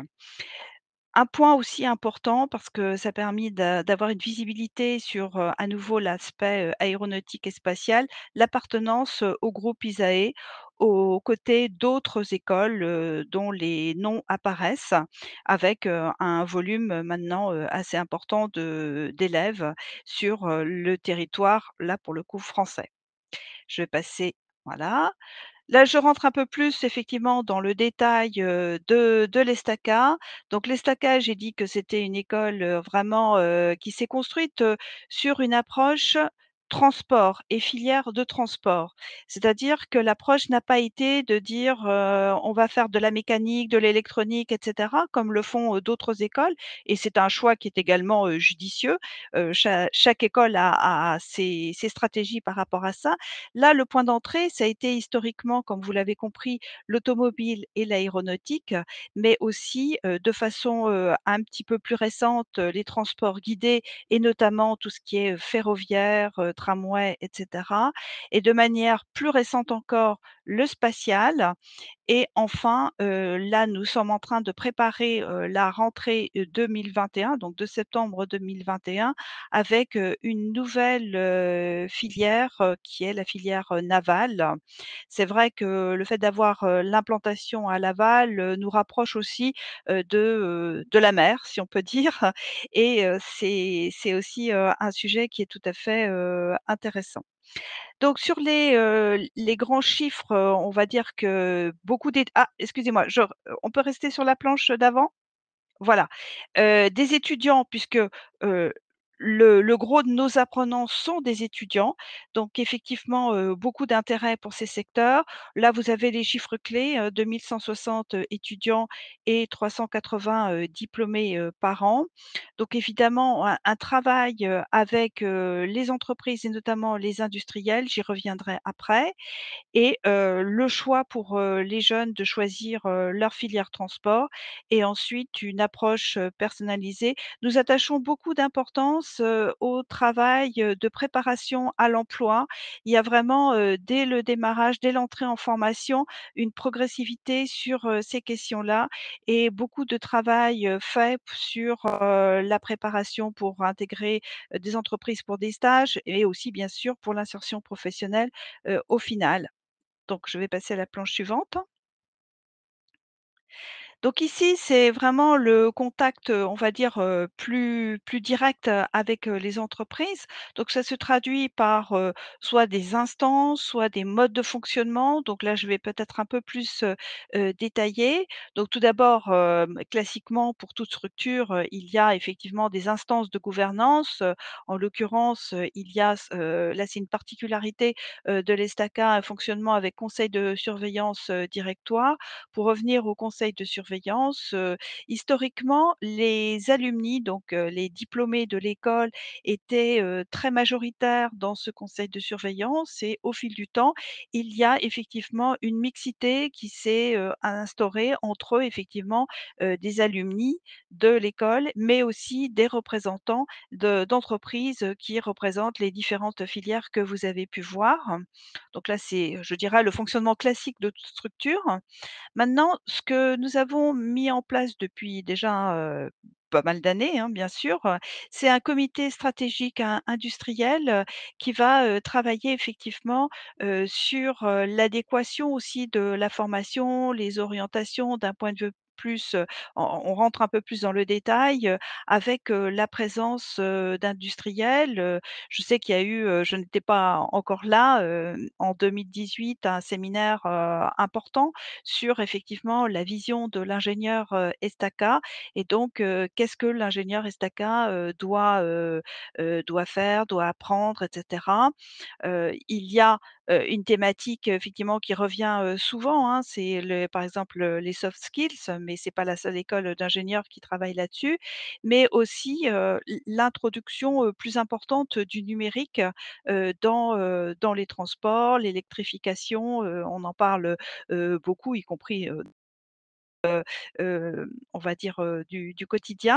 Un point aussi important, parce que ça a permis d'a d'avoir une visibilité sur, heu, à nouveau l'aspect, heu, aéronautique et spatial, l'appartenance, heu, au groupe ISAE, aux côtés d'autres écoles, heu, dont les noms apparaissent, avec, heu, un volume heu, maintenant, heu, assez important de d'élèves sur, heu, le territoire, là pour le coup français. Je vais passer, voilà. Là, je rentre un peu plus effectivement dans le détail, heu, de de l'ESTACA. Donc l'ESTACA, j'ai dit que c'était une école, heu, vraiment, heu, qui s'est construite, heu, sur une approche transport et filière de transport. C'est-à-dire que l'approche n'a pas été de dire, heu: «On va faire de la mécanique, de l'électronique, et cetera», comme le font, heu, d'autres écoles, et c'est un choix qui est également, heu, judicieux. Heu, cha chaque école a a ses ses stratégies par rapport à ça. Là, le point d'entrée, ça a été historiquement, comme vous l'avez compris, l'automobile et l'aéronautique, mais aussi, heu, de façon, heu, un petit peu plus récente, heu, les transports guidés, et notamment tout ce qui est, heu, ferroviaire, heu, tramway, et cetera, et de manière plus récente encore, le spatial. Et enfin, heu, là, nous sommes en train de préparer, heu, la rentrée, heu, deux mille vingt et un, donc de septembre deux mille vingt et un, avec, heu, une nouvelle, heu, filière, heu, qui est la filière, heu, navale. C'est vrai que le fait d'avoir, heu, l'implantation à Laval, heu, nous rapproche aussi, heu, de, heu, de la mer, si on peut dire, et heu, c'est c'est aussi, heu, un sujet qui est tout à fait, heu, intéressant. Donc sur les, heu, les grands chiffres, heu, on va dire que beaucoup d'ét ah, excusez-moi, je on peut rester sur la planche d'avant? Voilà, heu, des étudiants, puisque, heu, le le gros de nos apprenants sont des étudiants, donc effectivement, heu, beaucoup d'intérêt pour ces secteurs. Là, vous avez les chiffres clés, heu, deux mille cent soixante, heu, étudiants et trois cent quatre-vingts, heu, diplômés, heu, par an. Donc évidemment, un un travail, heu, avec, heu, les entreprises et notamment les industriels, j'y reviendrai après, et heu, le choix pour, heu, les jeunes de choisir, heu, leur filière transport, et ensuite une approche, heu, personnalisée. Nous attachons beaucoup d'importance, heu, au travail, heu, de préparation à l'emploi. Il y a vraiment, heu, dès le démarrage, dès l'entrée en formation, une progressivité sur, heu, ces questions-là, et beaucoup de travail, heu, fait p sur, heu, la préparation pour intégrer, heu, des entreprises pour des stages, et aussi bien sûr pour l'insertion professionnelle, heu, au final. Donc je vais passer à la planche suivante. Donc ici, c'est vraiment le contact, heu, on va dire, heu, plus plus direct, heu, avec, heu, les entreprises. Donc ça se traduit par, heu, soit des instances, soit des modes de fonctionnement. Donc là, je vais peut-être un peu plus, heu heu, détailler. Donc tout d'abord, hem, classiquement, pour toute structure, heu, il y a effectivement des instances de gouvernance. Heu, en l'occurrence, heu, il y a s heu, là, c'est une particularité, heu, de l'ESTACA, un fonctionnement avec conseil de surveillance, heu, directoire. Pour revenir au conseil de surveillance, surveillance, euh, historiquement, les alumni, donc euh, les diplômés de l'école, étaient euh, très majoritaires dans ce conseil de surveillance et au fil du temps, il y a effectivement une mixité qui s'est euh, instaurée entre effectivement euh, des alumni de l'école, mais aussi des représentants de- d'entreprises qui représentent les différentes filières que vous avez pu voir. Donc là, c'est, je dirais, le fonctionnement classique de toute structure. Maintenant, ce que nous avons mis en place depuis déjà, heu, pas mal d'années, hein, bien sûr, heu, c'est un comité stratégique in industriel, heu, qui va, heu, travailler effectivement, heu, sur, heu, l'adéquation aussi de la formation, les orientations d'un point de vue plus, heu, on on rentre un peu plus dans le détail, heu, avec, heu, la présence, heu, d'industriels, heu. Je sais qu'il y a eu, heu, je n'étais pas encore là, heu, en deux mille dix-huit, un séminaire, heu, important sur effectivement la vision de l'ingénieur, heu, Estaca et donc heu, qu'est-ce que l'ingénieur Estaca, heu, doit, heu heu, doit faire, doit apprendre et cetera. Heu, il y a, heu, une thématique effectivement qui revient, heu, souvent, hein, c'est le par exemple, heu, les soft skills, mais c'est pas la seule école d'ingénieurs qui travaille là-dessus, mais aussi, heu, l l'introduction, heu, plus importante du numérique, heu, dans, heu, dans les transports, l'électrification, heu, on en parle, heu, beaucoup, y compris, heu heu, on va dire, heu, du du quotidien.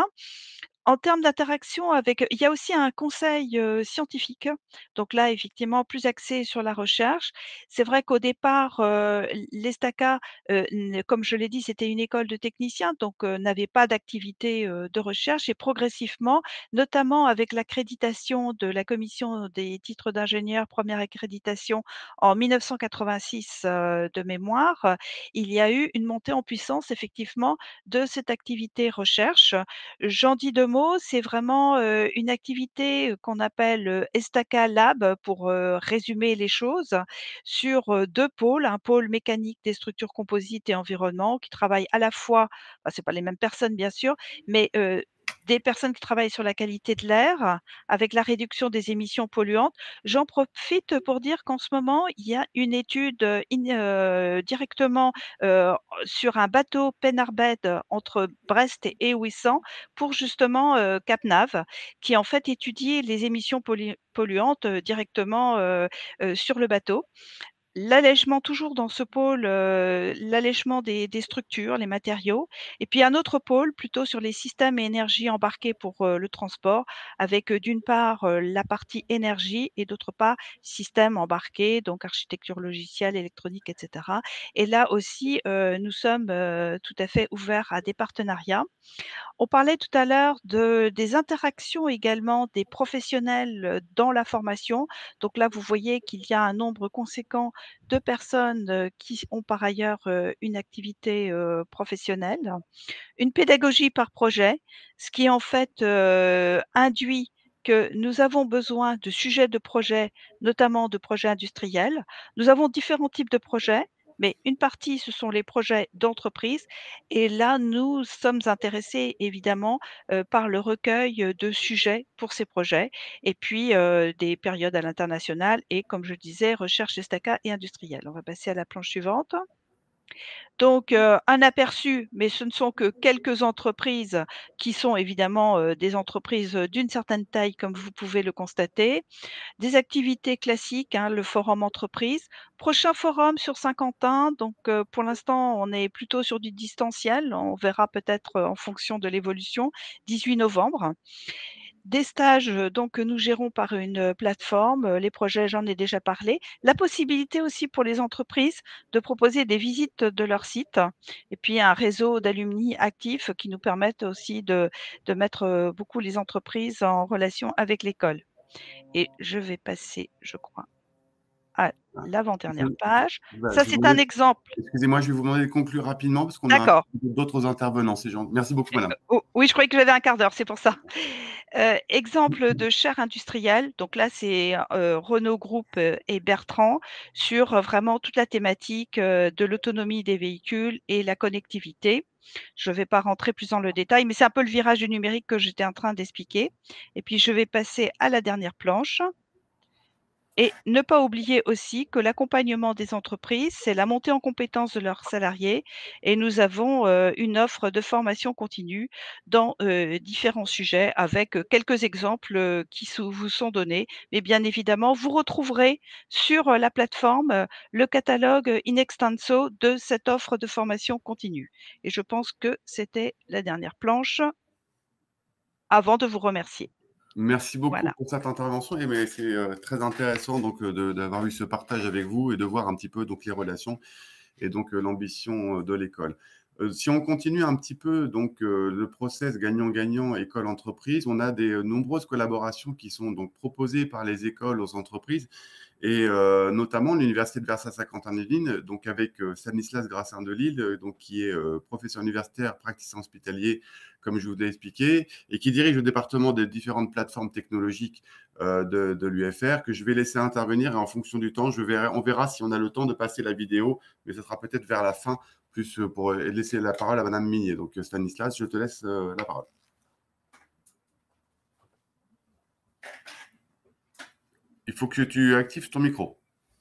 En termes d'interaction avec il y a aussi un conseil, heu, scientifique, donc là, effectivement, plus axé sur la recherche. C'est vrai qu'au départ, heu, l l'Estaca, heu, n comme je l'ai dit, c'était une école de techniciens, donc heu, n'avait pas d'activité, heu, de recherche et progressivement, notamment avec l'accréditation de la commission des titres d'ingénieur, première accréditation en mille neuf cent quatre-vingt-six, heu, de mémoire, heu, il y a eu une montée en puissance effectivement de cette activité recherche. J'en dis deux mots, c'est vraiment, heu, une activité, heu, qu'on appelle, heu, Estaca Lab pour, heu, résumer les choses, sur, heu, deux pôles. Un pôle mécanique des structures composites et environnement qui travaille à la fois, bah, c'est pas les mêmes personnes bien sûr, mais, heu, des personnes qui travaillent sur la qualité de l'air, avec la réduction des émissions polluantes. J'en profite pour dire qu'en ce moment, il y a une étude, heu, in heu, directement, heu, sur un bateau Penarbed entre Brest et Ouessant pour justement, heu, Capnave, qui en fait étudie les émissions pollu polluantes, heu, directement, heu heu, sur le bateau. L'allègement toujours dans ce pôle, heu, l'allègement des des structures, les matériaux et puis un autre pôle plutôt sur les systèmes et énergies embarquées pour, heu, le transport avec, heu, d'une part, heu, la partie énergie et d'autre part, système embarqué, donc architecture logicielle, électronique et cetera et là aussi, heu, nous sommes, heu, tout à fait ouverts à des partenariats. On parlait tout à l'heure de des interactions également des professionnels, heu, dans la formation. Donc là, vous voyez qu'il y a un nombre conséquent de personnes, heu, qui ont par ailleurs, heu, une activité, heu, professionnelle. Une pédagogie par projet, ce qui en fait, heu, induit que nous avons besoin de sujets de projets, notamment de projets industriels. Nous avons différents types de projets, mais une partie, ce sont les projets d'entreprise et là, nous sommes intéressés évidemment, heu, par le recueil, heu, de sujets pour ces projets et puis, heu, des périodes à l'international et comme je disais, recherche Estaca et industrielle. On va passer à la planche suivante. Donc, heu, un aperçu, mais ce ne sont que quelques entreprises qui sont évidemment, heu, des entreprises, heu, d'une certaine taille comme vous pouvez le constater. Des activités classiques, hein, le forum entreprise. Prochain forum sur Saint-Quentin, donc, heu, pour l'instant, on est plutôt sur du distanciel. On verra peut-être, heu, en fonction de l'évolution, dix-huit novembre. Des stages, heu, donc que nous gérons par une, heu, plateforme, heu, les projets, j'en ai déjà parlé. La possibilité aussi pour les entreprises de proposer des visites de leur site et puis un réseau d'alumni actifs qui nous permettent aussi de de mettre, heu, beaucoup les entreprises en relation avec l'école et je vais passer, je crois, à Ah, je l'avant-dernière je page. bah, Ça, je vais vous c'est un demander exemple. excusez-moi, je vais vous demander de conclure rapidement parce qu'on a D'accord. d'autres intervenants, c'est gen merci beaucoup madame. O oui, je croyais que j'avais un quart d'heure, c'est pour ça. Heu, exemple de chaire industrielle, donc là, c'est, heu, Renault Group, heu, et Bertrand sur, heu, vraiment toute la thématique, heu, de l'autonomie des véhicules et la connectivité. Je ne vais pas rentrer plus dans le détail, mais c'est un peu le virage du numérique que j'étais en train d'expliquer et puis je vais passer à la dernière planche. Et ne pas oublier aussi que l'accompagnement des entreprises, c'est la montée en compétences de leurs salariés et nous avons, heu, une offre de formation continue dans, heu, différents sujets avec, heu, quelques exemples, heu, qui sou vous sont donnés. Mais bien évidemment, vous retrouverez sur, heu, la plateforme, heu, le catalogue, heu, in extenso de cette offre de formation continue et je pense que c'était la dernière planche avant de vous remercier. Merci beaucoup Voilà. pour cette intervention et mais c'est, heu, très intéressant donc, heu, de d'avoir eu ce partage avec vous et de voir un petit peu donc les relations et donc, heu, l'ambition, heu, de l'école. Heu, si on continue un petit peu donc, heu, le process gagnant-gagnant école-entreprise, on a des, heu, nombreuses collaborations qui sont donc proposées par les écoles aux entreprises et heu, notamment l'université de Versailles-Saint-Quentin-en-Yvelines, donc avec, heu, Stanislas Grassin de Lille, heu, donc qui est, heu, professeur universitaire, praticien hospitalier, comme je vous l'ai expliqué et qui dirige le département des différentes plateformes technologiques, heu, de de l'U F R, que je vais laisser intervenir et en fonction du temps, je verrai on verra si on a le temps de passer la vidéo, mais ce sera peut-être vers la fin, plus, heu, pour, heu, laisser la parole à madame Minier. Donc, heu, Stanislas, je te laisse, heu, la parole. Il faut que tu actives ton micro.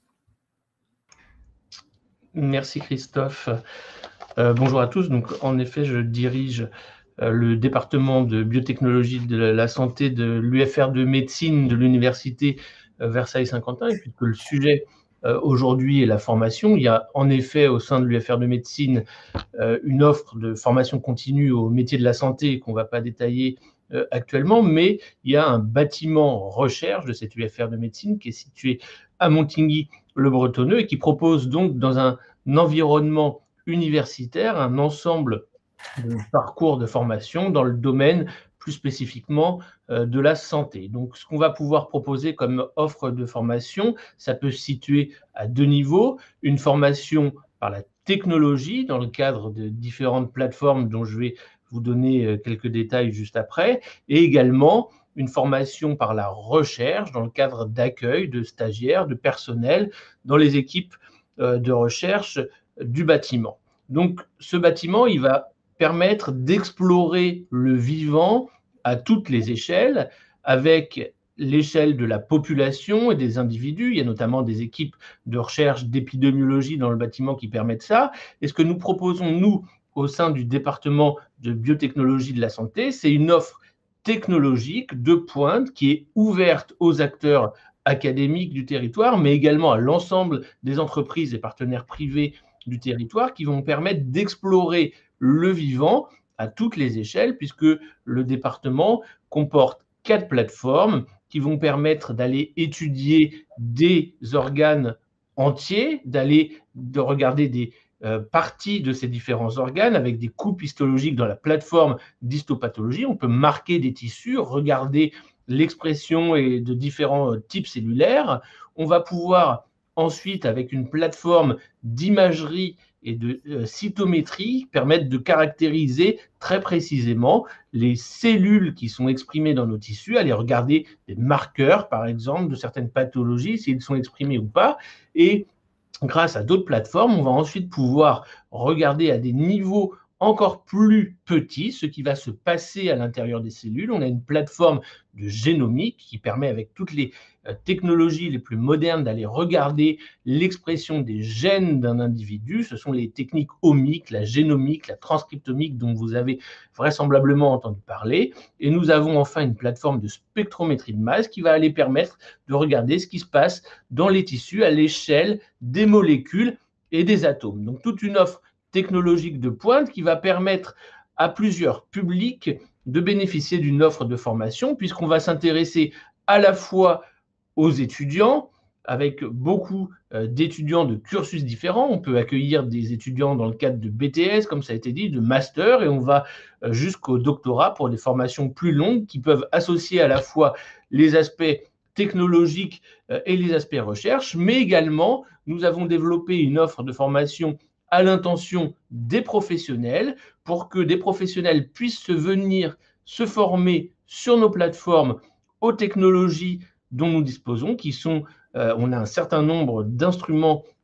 Merci Christophe. Euh, bonjour à tous. Donc, en effet, je dirige euh, le département de biotechnologie de la santé de l'U F R de médecine de l'université euh, Versailles-Saint-Quentin. Et puisque le sujet euh, aujourd'hui est la formation, il y a en effet au sein de l'U F R de médecine euh, une offre de formation continue au métier de la santé qu'on ne va pas détailler euh, actuellement, mais il y a un bâtiment recherche de cette U F R de médecine qui est situé à Montigny-le-Bretonneux et qui propose donc dans un environnement universitaire un ensemble de parcours de formation dans le domaine plus spécifiquement euh, de la santé. Donc, ce qu'on va pouvoir proposer comme offre de formation, ça peut se situer à deux niveaux. Une formation par la technologie dans le cadre de différentes plateformes dont je vais vous donner quelques détails juste après, et également une formation par la recherche dans le cadre d'accueil de stagiaires, de personnel dans les équipes euh, de recherche du bâtiment. Donc, ce bâtiment, il va permettre d'explorer le vivant à toutes les échelles, avec l'échelle de la population et des individus. Il y a notamment des équipes de recherche d'épidémiologie dans le bâtiment qui permettent ça. Et ce que nous proposons, nous, au sein du département de biotechnologie de la santé, c'est une offre technologique de pointe qui est ouverte aux acteurs académiques du territoire, mais également à l'ensemble des entreprises et partenaires privés du territoire qui vont permettre d'explorer le vivant à toutes les échelles, puisque le département comporte quatre plateformes qui vont permettre d'aller étudier des organes entiers, d'aller de regarder des euh, parties de ces différents organes avec des coupes histologiques dans la plateforme d'histopathologie. On peut marquer des tissus, regarder l'expression et de différents types cellulaires. On va pouvoir ensuite, avec une plateforme d'imagerie et de euh, cytométrie, permettre de caractériser très précisément les cellules qui sont exprimées dans nos tissus, aller regarder des marqueurs, par exemple, de certaines pathologies, s'ils sont exprimés ou pas. Et grâce à d'autres plateformes, on va ensuite pouvoir regarder à des niveaux encore plus petits ce qui va se passer à l'intérieur des cellules. On a une plateforme de génomique qui permet, avec toutes les technologies les plus modernes, d'aller regarder l'expression des gènes d'un individu. Ce sont les techniques omiques, la génomique, la transcriptomique dont vous avez vraisemblablement entendu parler. Et nous avons enfin une plateforme de spectrométrie de masse qui va aller permettre de regarder ce qui se passe dans les tissus à l'échelle des molécules et des atomes. Donc toute une offre technologique de pointe qui va permettre à plusieurs publics de bénéficier d'une offre de formation, puisqu'on va s'intéresser à la fois aux étudiants, avec beaucoup d'étudiants de cursus différents. On peut accueillir des étudiants dans le cadre de B T S, comme ça a été dit, de master, et on va jusqu'au doctorat pour des formations plus longues qui peuvent associer à la fois les aspects technologiques et les aspects recherche, mais également, nous avons développé une offre de formation à l'intention des professionnels pour que des professionnels puissent venir se former sur nos plateformes aux technologies dont nous disposons, qui sont, euh, on a un certain nombre d'instruments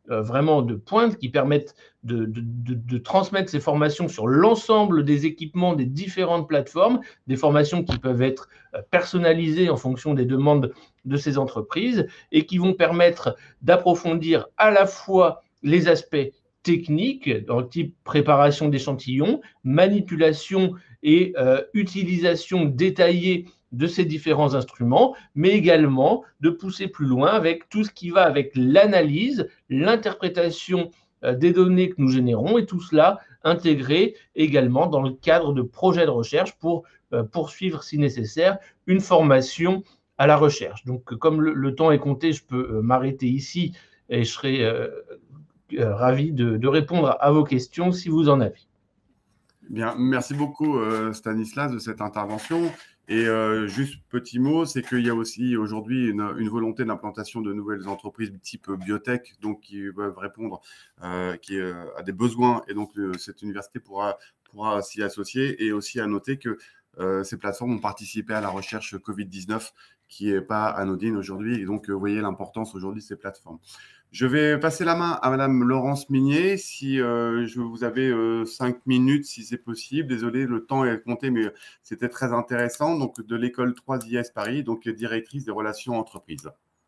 euh, vraiment de pointe qui permettent de, de, de, de transmettre ces formations sur l'ensemble des équipements des différentes plateformes, des formations qui peuvent être personnalisées en fonction des demandes de ces entreprises et qui vont permettre d'approfondir à la fois les aspects techniques, dans le type préparation d'échantillons, manipulation et euh, utilisation détaillée de ces différents instruments, mais également de pousser plus loin avec tout ce qui va avec l'analyse, l'interprétation euh, des données que nous générons, et tout cela intégré également dans le cadre de projets de recherche pour euh, poursuivre, si nécessaire, une formation à la recherche. Donc, comme le, le temps est compté, je peux euh, m'arrêter ici et je serai euh, euh, ravi de, de répondre à vos questions si vous en avez. Bien, merci beaucoup euh, Stanislas de cette intervention. Et euh, juste petit mot, c'est qu'il y a aussi aujourd'hui une, une volonté d'implantation de nouvelles entreprises type biotech, donc qui peuvent répondre euh, qui, euh, à des besoins. Et donc euh, cette université pourra, pourra s'y associer. Et aussi à noter que euh, ces plateformes ont participé à la recherche Covid dix-neuf, qui n'est pas anodine aujourd'hui. Et donc, euh, vous voyez l'importance aujourd'hui de ces plateformes. Je vais passer la main à Madame Laurence Minier, si euh, je vous avez euh, cinq minutes, si c'est possible. Désolé, le temps est compté, mais c'était très intéressant. Donc, de l'école trois I S Paris, donc directrice des relations entreprises.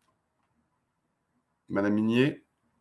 Madame Minier?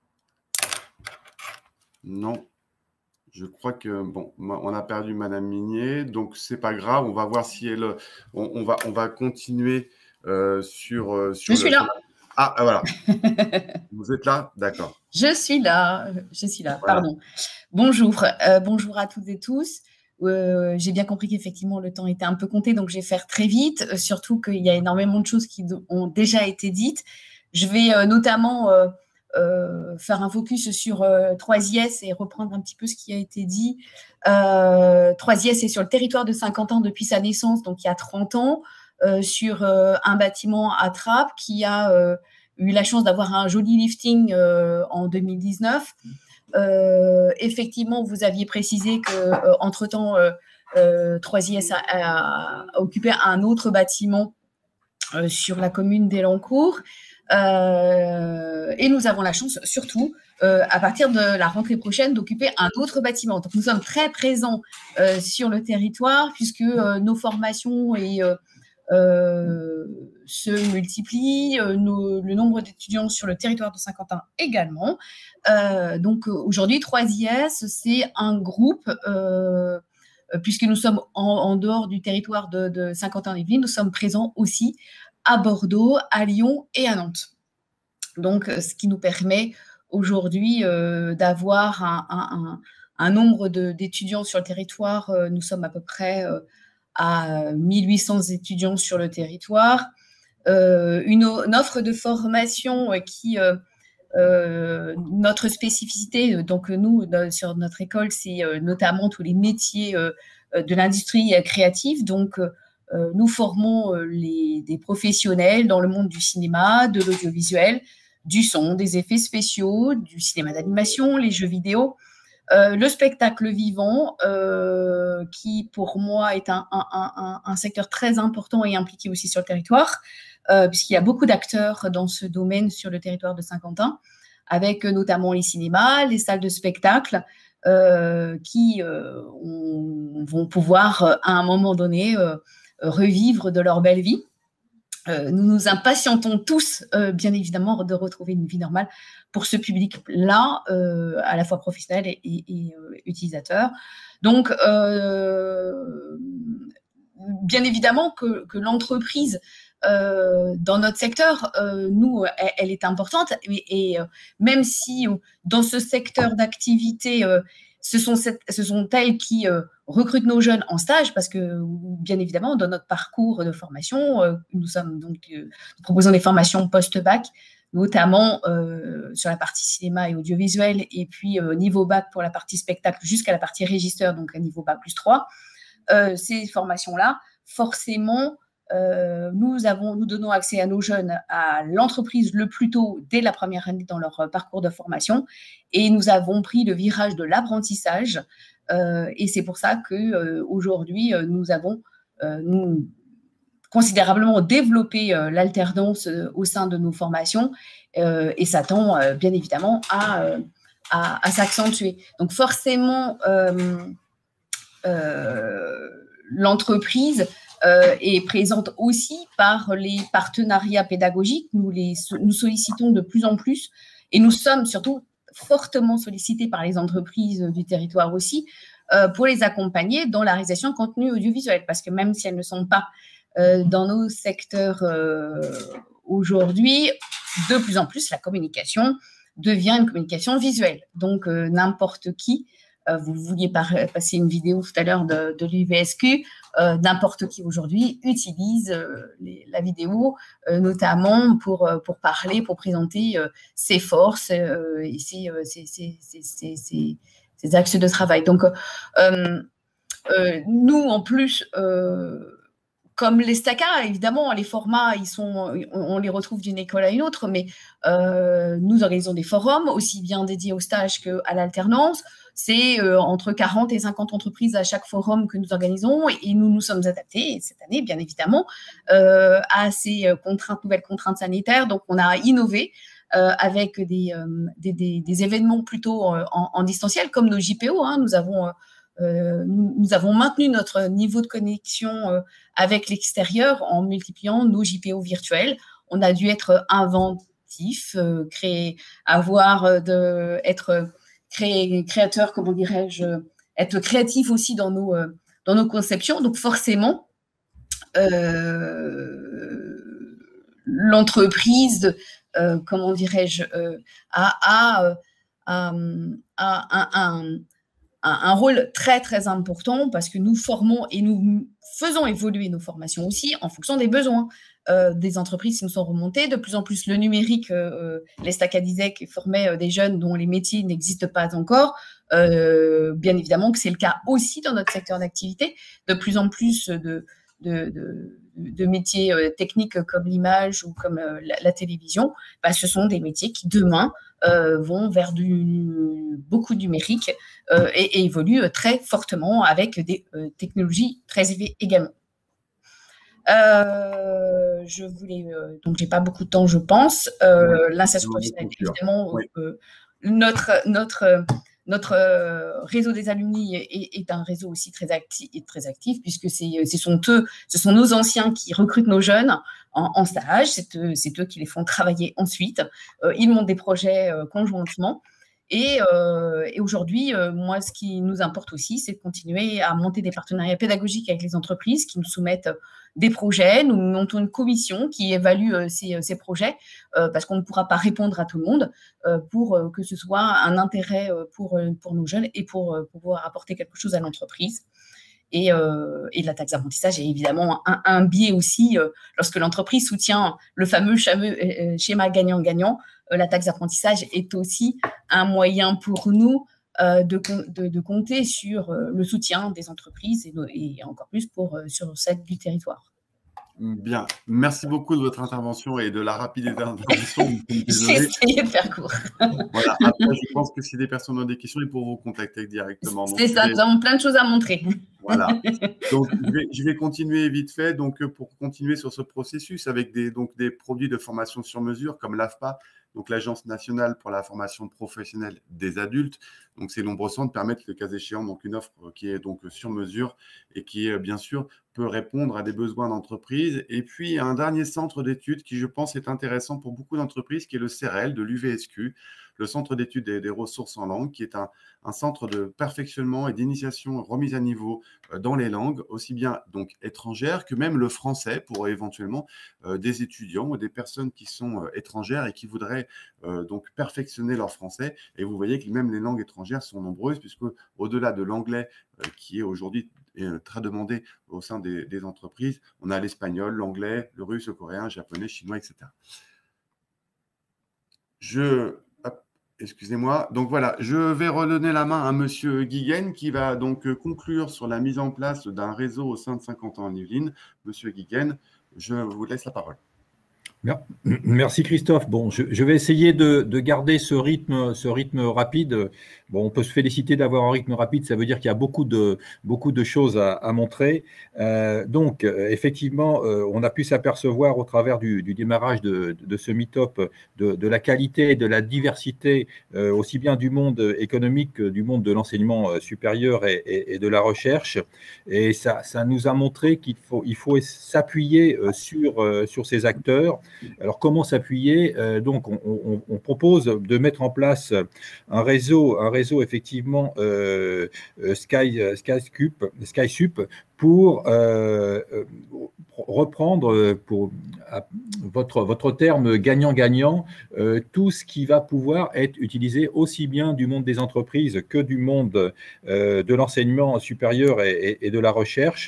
Non. Je crois que, bon, on a perdu Madame Minier, donc c'est pas grave. On va voir si elle... On, on, va, on va continuer euh, sur, sur... Je suis là. Ah, voilà. Vous êtes là? D'accord. Je suis là. Je suis là, Voilà. pardon. Bonjour. Euh, bonjour à toutes et tous. Euh, j'ai bien compris qu'effectivement, le temps était un peu compté, donc je vais faire très vite, euh, surtout qu'il y a énormément de choses qui ont déjà été dites. Je vais euh, notamment euh, euh, faire un focus sur euh, trois I S et reprendre un petit peu ce qui a été dit. Euh, trois I S est sur le territoire de Saint-Quentin depuis sa naissance, donc il y a trente ans. Euh, sur euh, un bâtiment à Trappes qui a euh, eu la chance d'avoir un joli lifting euh, en deux mille dix-neuf. Euh, effectivement, vous aviez précisé qu'entre-temps, euh, euh, trois I S a, a, a occupé un autre bâtiment euh, sur la commune d'Elancourt. Euh, et nous avons la chance, surtout, euh, à partir de la rentrée prochaine, d'occuper un autre bâtiment. Donc, nous sommes très présents euh, sur le territoire puisque euh, nos formations et euh, Euh, se multiplie, euh, nos, le nombre d'étudiants sur le territoire de Saint-Quentin également. Euh, donc aujourd'hui, trois I S, c'est un groupe, euh, puisque nous sommes en, en dehors du territoire de, de Saint-Quentin-les-Yvelines, nous sommes présents aussi à Bordeaux, à Lyon et à Nantes. Donc, ce qui nous permet aujourd'hui euh, d'avoir un, un, un nombre d'étudiants sur le territoire. Euh, nous sommes à peu près... Euh, à mille huit cents étudiants sur le territoire, euh, une, une offre de formation qui, euh, euh, notre spécificité, donc nous, sur notre école, c'est euh, notamment tous les métiers euh, de l'industrie créative, donc euh, nous formons euh, les, des professionnels dans le monde du cinéma, de l'audiovisuel, du son, des effets spéciaux, du cinéma d'animation, les jeux vidéo, Euh, le spectacle vivant, euh, qui pour moi est un, un, un, un secteur très important et impliqué aussi sur le territoire, euh, puisqu'il y a beaucoup d'acteurs dans ce domaine sur le territoire de Saint-Quentin, avec notamment les cinémas, les salles de spectacle, euh, qui euh, on, vont pouvoir à un moment donné euh, revivre de leur belle vie. Euh, nous nous impatientons tous, euh, bien évidemment, de retrouver une vie normale pour ce public-là, euh, à la fois professionnel et, et, et euh, utilisateur. Donc, euh, bien évidemment que, que l'entreprise, euh, dans notre secteur, euh, nous, elle, elle est importante. Et, et euh, même si euh, dans ce secteur d'activité, euh, ce sont, cette, ce sont elles qui euh, recrutent nos jeunes en stage, parce que, bien évidemment, dans notre parcours de formation, euh, nous, sommes donc, euh, nous proposons des formations post-bac, notamment euh, sur la partie cinéma et audiovisuel, et puis euh, niveau bac pour la partie spectacle jusqu'à la partie régisseur, donc à niveau bac plus trois. Euh, ces formations-là, forcément, euh, nous, avons, nous donnons accès à nos jeunes à l'entreprise le plus tôt, dès la première année dans leur parcours de formation, et nous avons pris le virage de l'apprentissage, euh, et c'est pour ça qu'aujourd'hui, euh, nous avons, euh, nous considérablement développer euh, l'alternance euh, au sein de nos formations euh, et s'attend euh, bien évidemment à, euh, à, à s'accentuer. Donc forcément, euh, euh, l'entreprise euh, est présente aussi par les partenariats pédagogiques. Nous, les, nous sollicitons de plus en plus et nous sommes surtout fortement sollicités par les entreprises du territoire aussi euh, pour les accompagner dans la réalisation de contenu audiovisuel, parce que même si elles ne sont pas euh, dans nos secteurs euh, aujourd'hui, de plus en plus la communication devient une communication visuelle. Donc euh, n'importe qui, euh, vous vouliez par, passer une vidéo tout à l'heure de, de l'U V S Q, euh, n'importe qui aujourd'hui utilise euh, les, la vidéo, euh, notamment pour, euh, pour parler, pour présenter euh, ses forces euh, et ses, euh, ses, ses, ses, ses, ses, ses axes de travail. Donc, euh, euh, nous, en plus, euh, comme les STACA, évidemment, les formats, ils sont, on les retrouve d'une école à une autre, mais euh, nous organisons des forums, aussi bien dédiés au stage qu'à l'alternance. C'est euh, entre quarante et cinquante entreprises à chaque forum que nous organisons, et nous nous sommes adaptés cette année, bien évidemment, euh, à ces contraintes, nouvelles contraintes sanitaires. Donc, on a innové euh, avec des, euh, des, des, des événements plutôt en, en distanciel, comme nos J P O. Hein. Nous avons... Euh, nous, nous avons maintenu notre niveau de connexion euh, avec l'extérieur en multipliant nos J P O virtuels. On a dû être inventif, euh, créer, avoir de, être créé, créateur, comment dirais-je, être créatif aussi dans nos, euh, dans nos conceptions. Donc forcément, euh, l'entreprise, euh, comment dirais-je, euh, a, a, a, a, a un un rôle très, très important parce que nous formons et nous faisons évoluer nos formations aussi en fonction des besoins euh, des entreprises qui nous sont remontées. De plus en plus, le numérique, euh, les STACA disaient qu'ils formaient euh, des jeunes dont les métiers n'existent pas encore. Euh, bien évidemment que c'est le cas aussi dans notre secteur d'activité. De plus en plus de, de, de, de métiers euh, techniques comme l'image ou comme euh, la, la télévision, bah, ce sont des métiers qui, demain, Euh, vont vers du, beaucoup de numérique euh, et, et évoluent très fortement avec des euh, technologies très élevées également. Euh, je voulais, euh, donc j'ai pas beaucoup de temps, je pense. Euh, L'insertion professionnelle, évidemment, oui. euh, notre, notre, notre réseau des alumni est, est un réseau aussi très actif, très actif puisque ce sont eux, ce sont nos anciens qui recrutent nos jeunes en, en stage, c'est eux, eux qui les font travailler ensuite. Euh, ils montent des projets euh, conjointement. Et, euh, et aujourd'hui, euh, moi, ce qui nous importe aussi, c'est de continuer à monter des partenariats pédagogiques avec les entreprises qui nous soumettent des projets. Nous montons une commission qui évalue euh, ces, ces projets euh, parce qu'on ne pourra pas répondre à tout le monde euh, pour euh, que ce soit un intérêt euh, pour, pour nos jeunes et pour euh, pouvoir apporter quelque chose à l'entreprise. Et, euh, et la taxe d'apprentissage est évidemment un, un biais aussi. Euh, lorsque l'entreprise soutient le fameux schéma gagnant-gagnant, euh, la taxe d'apprentissage est aussi un moyen pour nous euh, de, de, de compter sur euh, le soutien des entreprises et, et encore plus pour, euh, sur celle du territoire. Bien, merci beaucoup de votre intervention et de la rapidité d'intervention. J'ai essayé de faire court. Voilà. Après, je pense que si des personnes ont des questions, ils pourront vous contacter directement. C'est ça, nous avons plein de choses à montrer. Voilà. Donc, je vais, je vais continuer vite fait. Donc, pour continuer sur ce processus avec des, donc, des produits de formation sur mesure comme l'A F P A, donc l'Agence nationale pour la formation professionnelle des adultes. Donc, ces nombreux centres permettent, le cas échéant, donc une offre qui est donc sur mesure et qui, bien sûr, peut répondre à des besoins d'entreprise. Et puis, un dernier centre d'études qui, je pense, est intéressant pour beaucoup d'entreprises, qui est le C E R E L de l'U V S Q, le Centre d'études des, des ressources en langue, qui est un, un centre de perfectionnement et d'initiation remise à niveau dans les langues, aussi bien donc étrangères que même le français pour éventuellement euh, des étudiants ou des personnes qui sont euh, étrangères et qui voudraient euh, donc perfectionner leur français. Et vous voyez que même les langues étrangères sont nombreuses, puisque au-delà de l'anglais euh, qui est aujourd'hui euh, très demandé au sein des, des entreprises, on a l'espagnol, l'anglais, le russe, le coréen, le japonais, le chinois, et cetera. Je... Excusez-moi. Donc voilà, je vais redonner la main à Monsieur Guiguen qui va donc conclure sur la mise en place d'un réseau au sein de cinquante ans en Yvelines. Monsieur Guiguen, je vous laisse la parole. Merci Christophe. Bon, je, je vais essayer de, de garder ce rythme, ce rythme rapide. Bon, on peut se féliciter d'avoir un rythme rapide, ça veut dire qu'il y a beaucoup de, beaucoup de choses à, à montrer. Euh, donc, effectivement, euh, on a pu s'apercevoir au travers du, du démarrage de, de ce meet-up de, de la qualité et de la diversité, euh, aussi bien du monde économique que du monde de l'enseignement supérieur et, et, et de la recherche. Et ça, ça nous a montré qu'il faut, il faut s'appuyer sur, sur ces acteurs. Alors, comment s'appuyer? euh, Donc, on, on, on propose de mettre en place un réseau, un réseau effectivement euh, Sky, SkySup, SkySup pour euh, reprendre pour à, votre, votre terme gagnant-gagnant, euh, tout ce qui va pouvoir être utilisé aussi bien du monde des entreprises que du monde euh, de l'enseignement supérieur et, et, et de la recherche.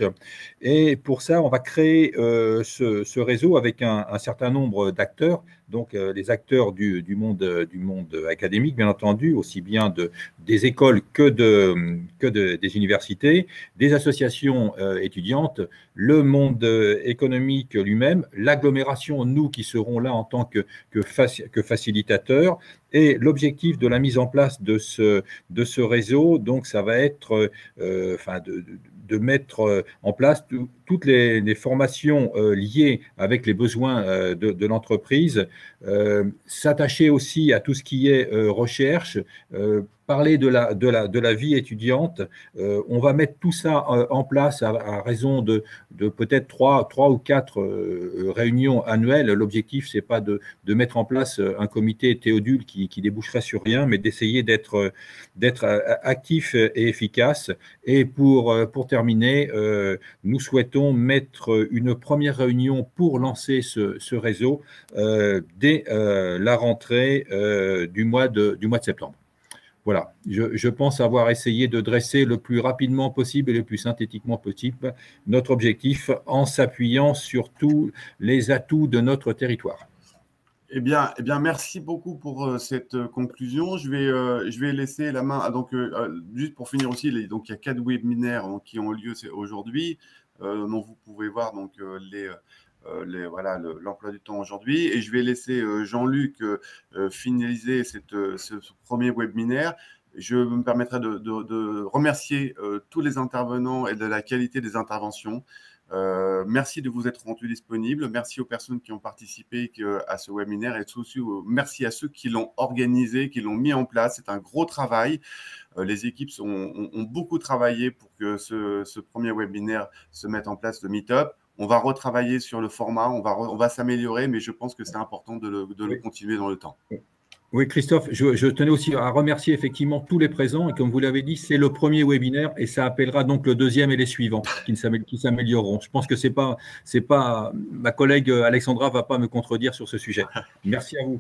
Et pour ça, on va créer euh, ce, ce réseau avec un, un certain nombre d'acteurs, donc euh, les acteurs du, du, monde, du monde académique, bien entendu, aussi bien de, des écoles que, de, que de, des universités, des associations euh, étudiantes, le monde euh, économique lui-même, l'agglomération, nous qui serons là en tant que, que, faci que facilitateurs. Et l'objectif de la mise en place de ce, de ce réseau, donc ça va être euh, enfin de, de, de mettre en place toutes les, les formations euh, liées avec les besoins euh, de, de l'entreprise, euh, s'attacher aussi à tout ce qui est euh, recherche, euh, parler de la, de, la, de la vie étudiante. Euh, on va mettre tout ça euh, en place à, à raison de, de peut-être trois, trois ou quatre euh, réunions annuelles. L'objectif, ce n'est pas de, de mettre en place un comité Théodule qui, qui déboucherait sur rien, mais d'essayer d'être d'être actif et efficace. Et pour, pour terminer, euh, nous souhaitons mettre une première réunion pour lancer ce, ce réseau euh, dès euh, la rentrée euh, du, mois de, du mois de septembre. Voilà, je, je pense avoir essayé de dresser le plus rapidement possible et le plus synthétiquement possible notre objectif en s'appuyant sur tous les atouts de notre territoire. Eh bien, eh bien, merci beaucoup pour euh, cette euh, conclusion. Je vais, euh, je vais laisser la main. À, donc, euh, juste pour finir aussi, les, donc, il y a quatre webinaires donc, qui ont lieu aujourd'hui. Euh, dont vous pouvez voir donc, euh, les, euh, les, voilà, l'emploi le, du temps aujourd'hui. Et je vais laisser euh, Jean-Luc euh, finaliser cette, ce, ce premier webinaire. Je me permettrai de, de, de remercier euh, tous les intervenants et de la qualité des interventions. Euh, merci de vous être rendu disponible. Merci aux personnes qui ont participé à ce webinaire et aussi merci à ceux qui l'ont organisé, qui l'ont mis en place. C'est un gros travail. Euh, les équipes sont, ont, ont beaucoup travaillé pour que ce, ce premier webinaire se mette en place, le Meetup. On va retravailler sur le format, on va, on va s'améliorer, mais je pense que c'est important de, le, de oui. le continuer dans le temps. Oui, Christophe, je, je tenais aussi à remercier effectivement tous les présents. Et comme vous l'avez dit, c'est le premier webinaire et ça appellera donc le deuxième et les suivants qui s'amélioreront. Je pense que c'est pas, c'est pas, ma collègue Alexandra ne va pas me contredire sur ce sujet. Merci à vous.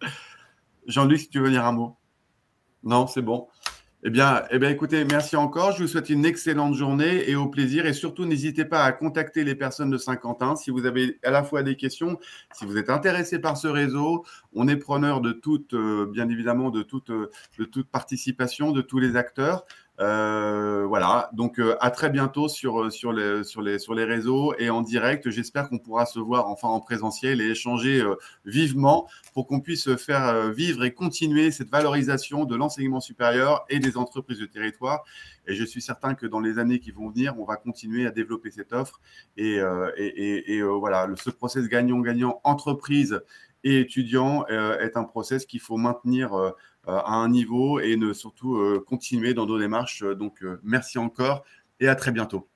Jean-Luc, si tu veux dire un mot? Non, c'est bon. Eh bien, eh bien, écoutez, merci encore. Je vous souhaite une excellente journée et au plaisir. Et surtout, n'hésitez pas à contacter les personnes de Saint-Quentin si vous avez à la fois des questions, si vous êtes intéressé par ce réseau. On est preneur de toute, euh, bien évidemment, de toute, euh, de toute participation de tous les acteurs. Euh, voilà, donc euh, à très bientôt sur, sur, les, sur, les, sur les réseaux et en direct. J'espère qu'on pourra se voir enfin en présentiel et échanger euh, vivement pour qu'on puisse faire euh, vivre et continuer cette valorisation de l'enseignement supérieur et des entreprises de territoire. Et je suis certain que dans les années qui vont venir, on va continuer à développer cette offre. Et, euh, et, et, et euh, voilà, ce process gagnant-gagnant entreprise et étudiants euh, est un process qu'il faut maintenir euh, à un niveau et ne surtout euh, continuer dans nos démarches. Donc, euh, merci encore et à très bientôt.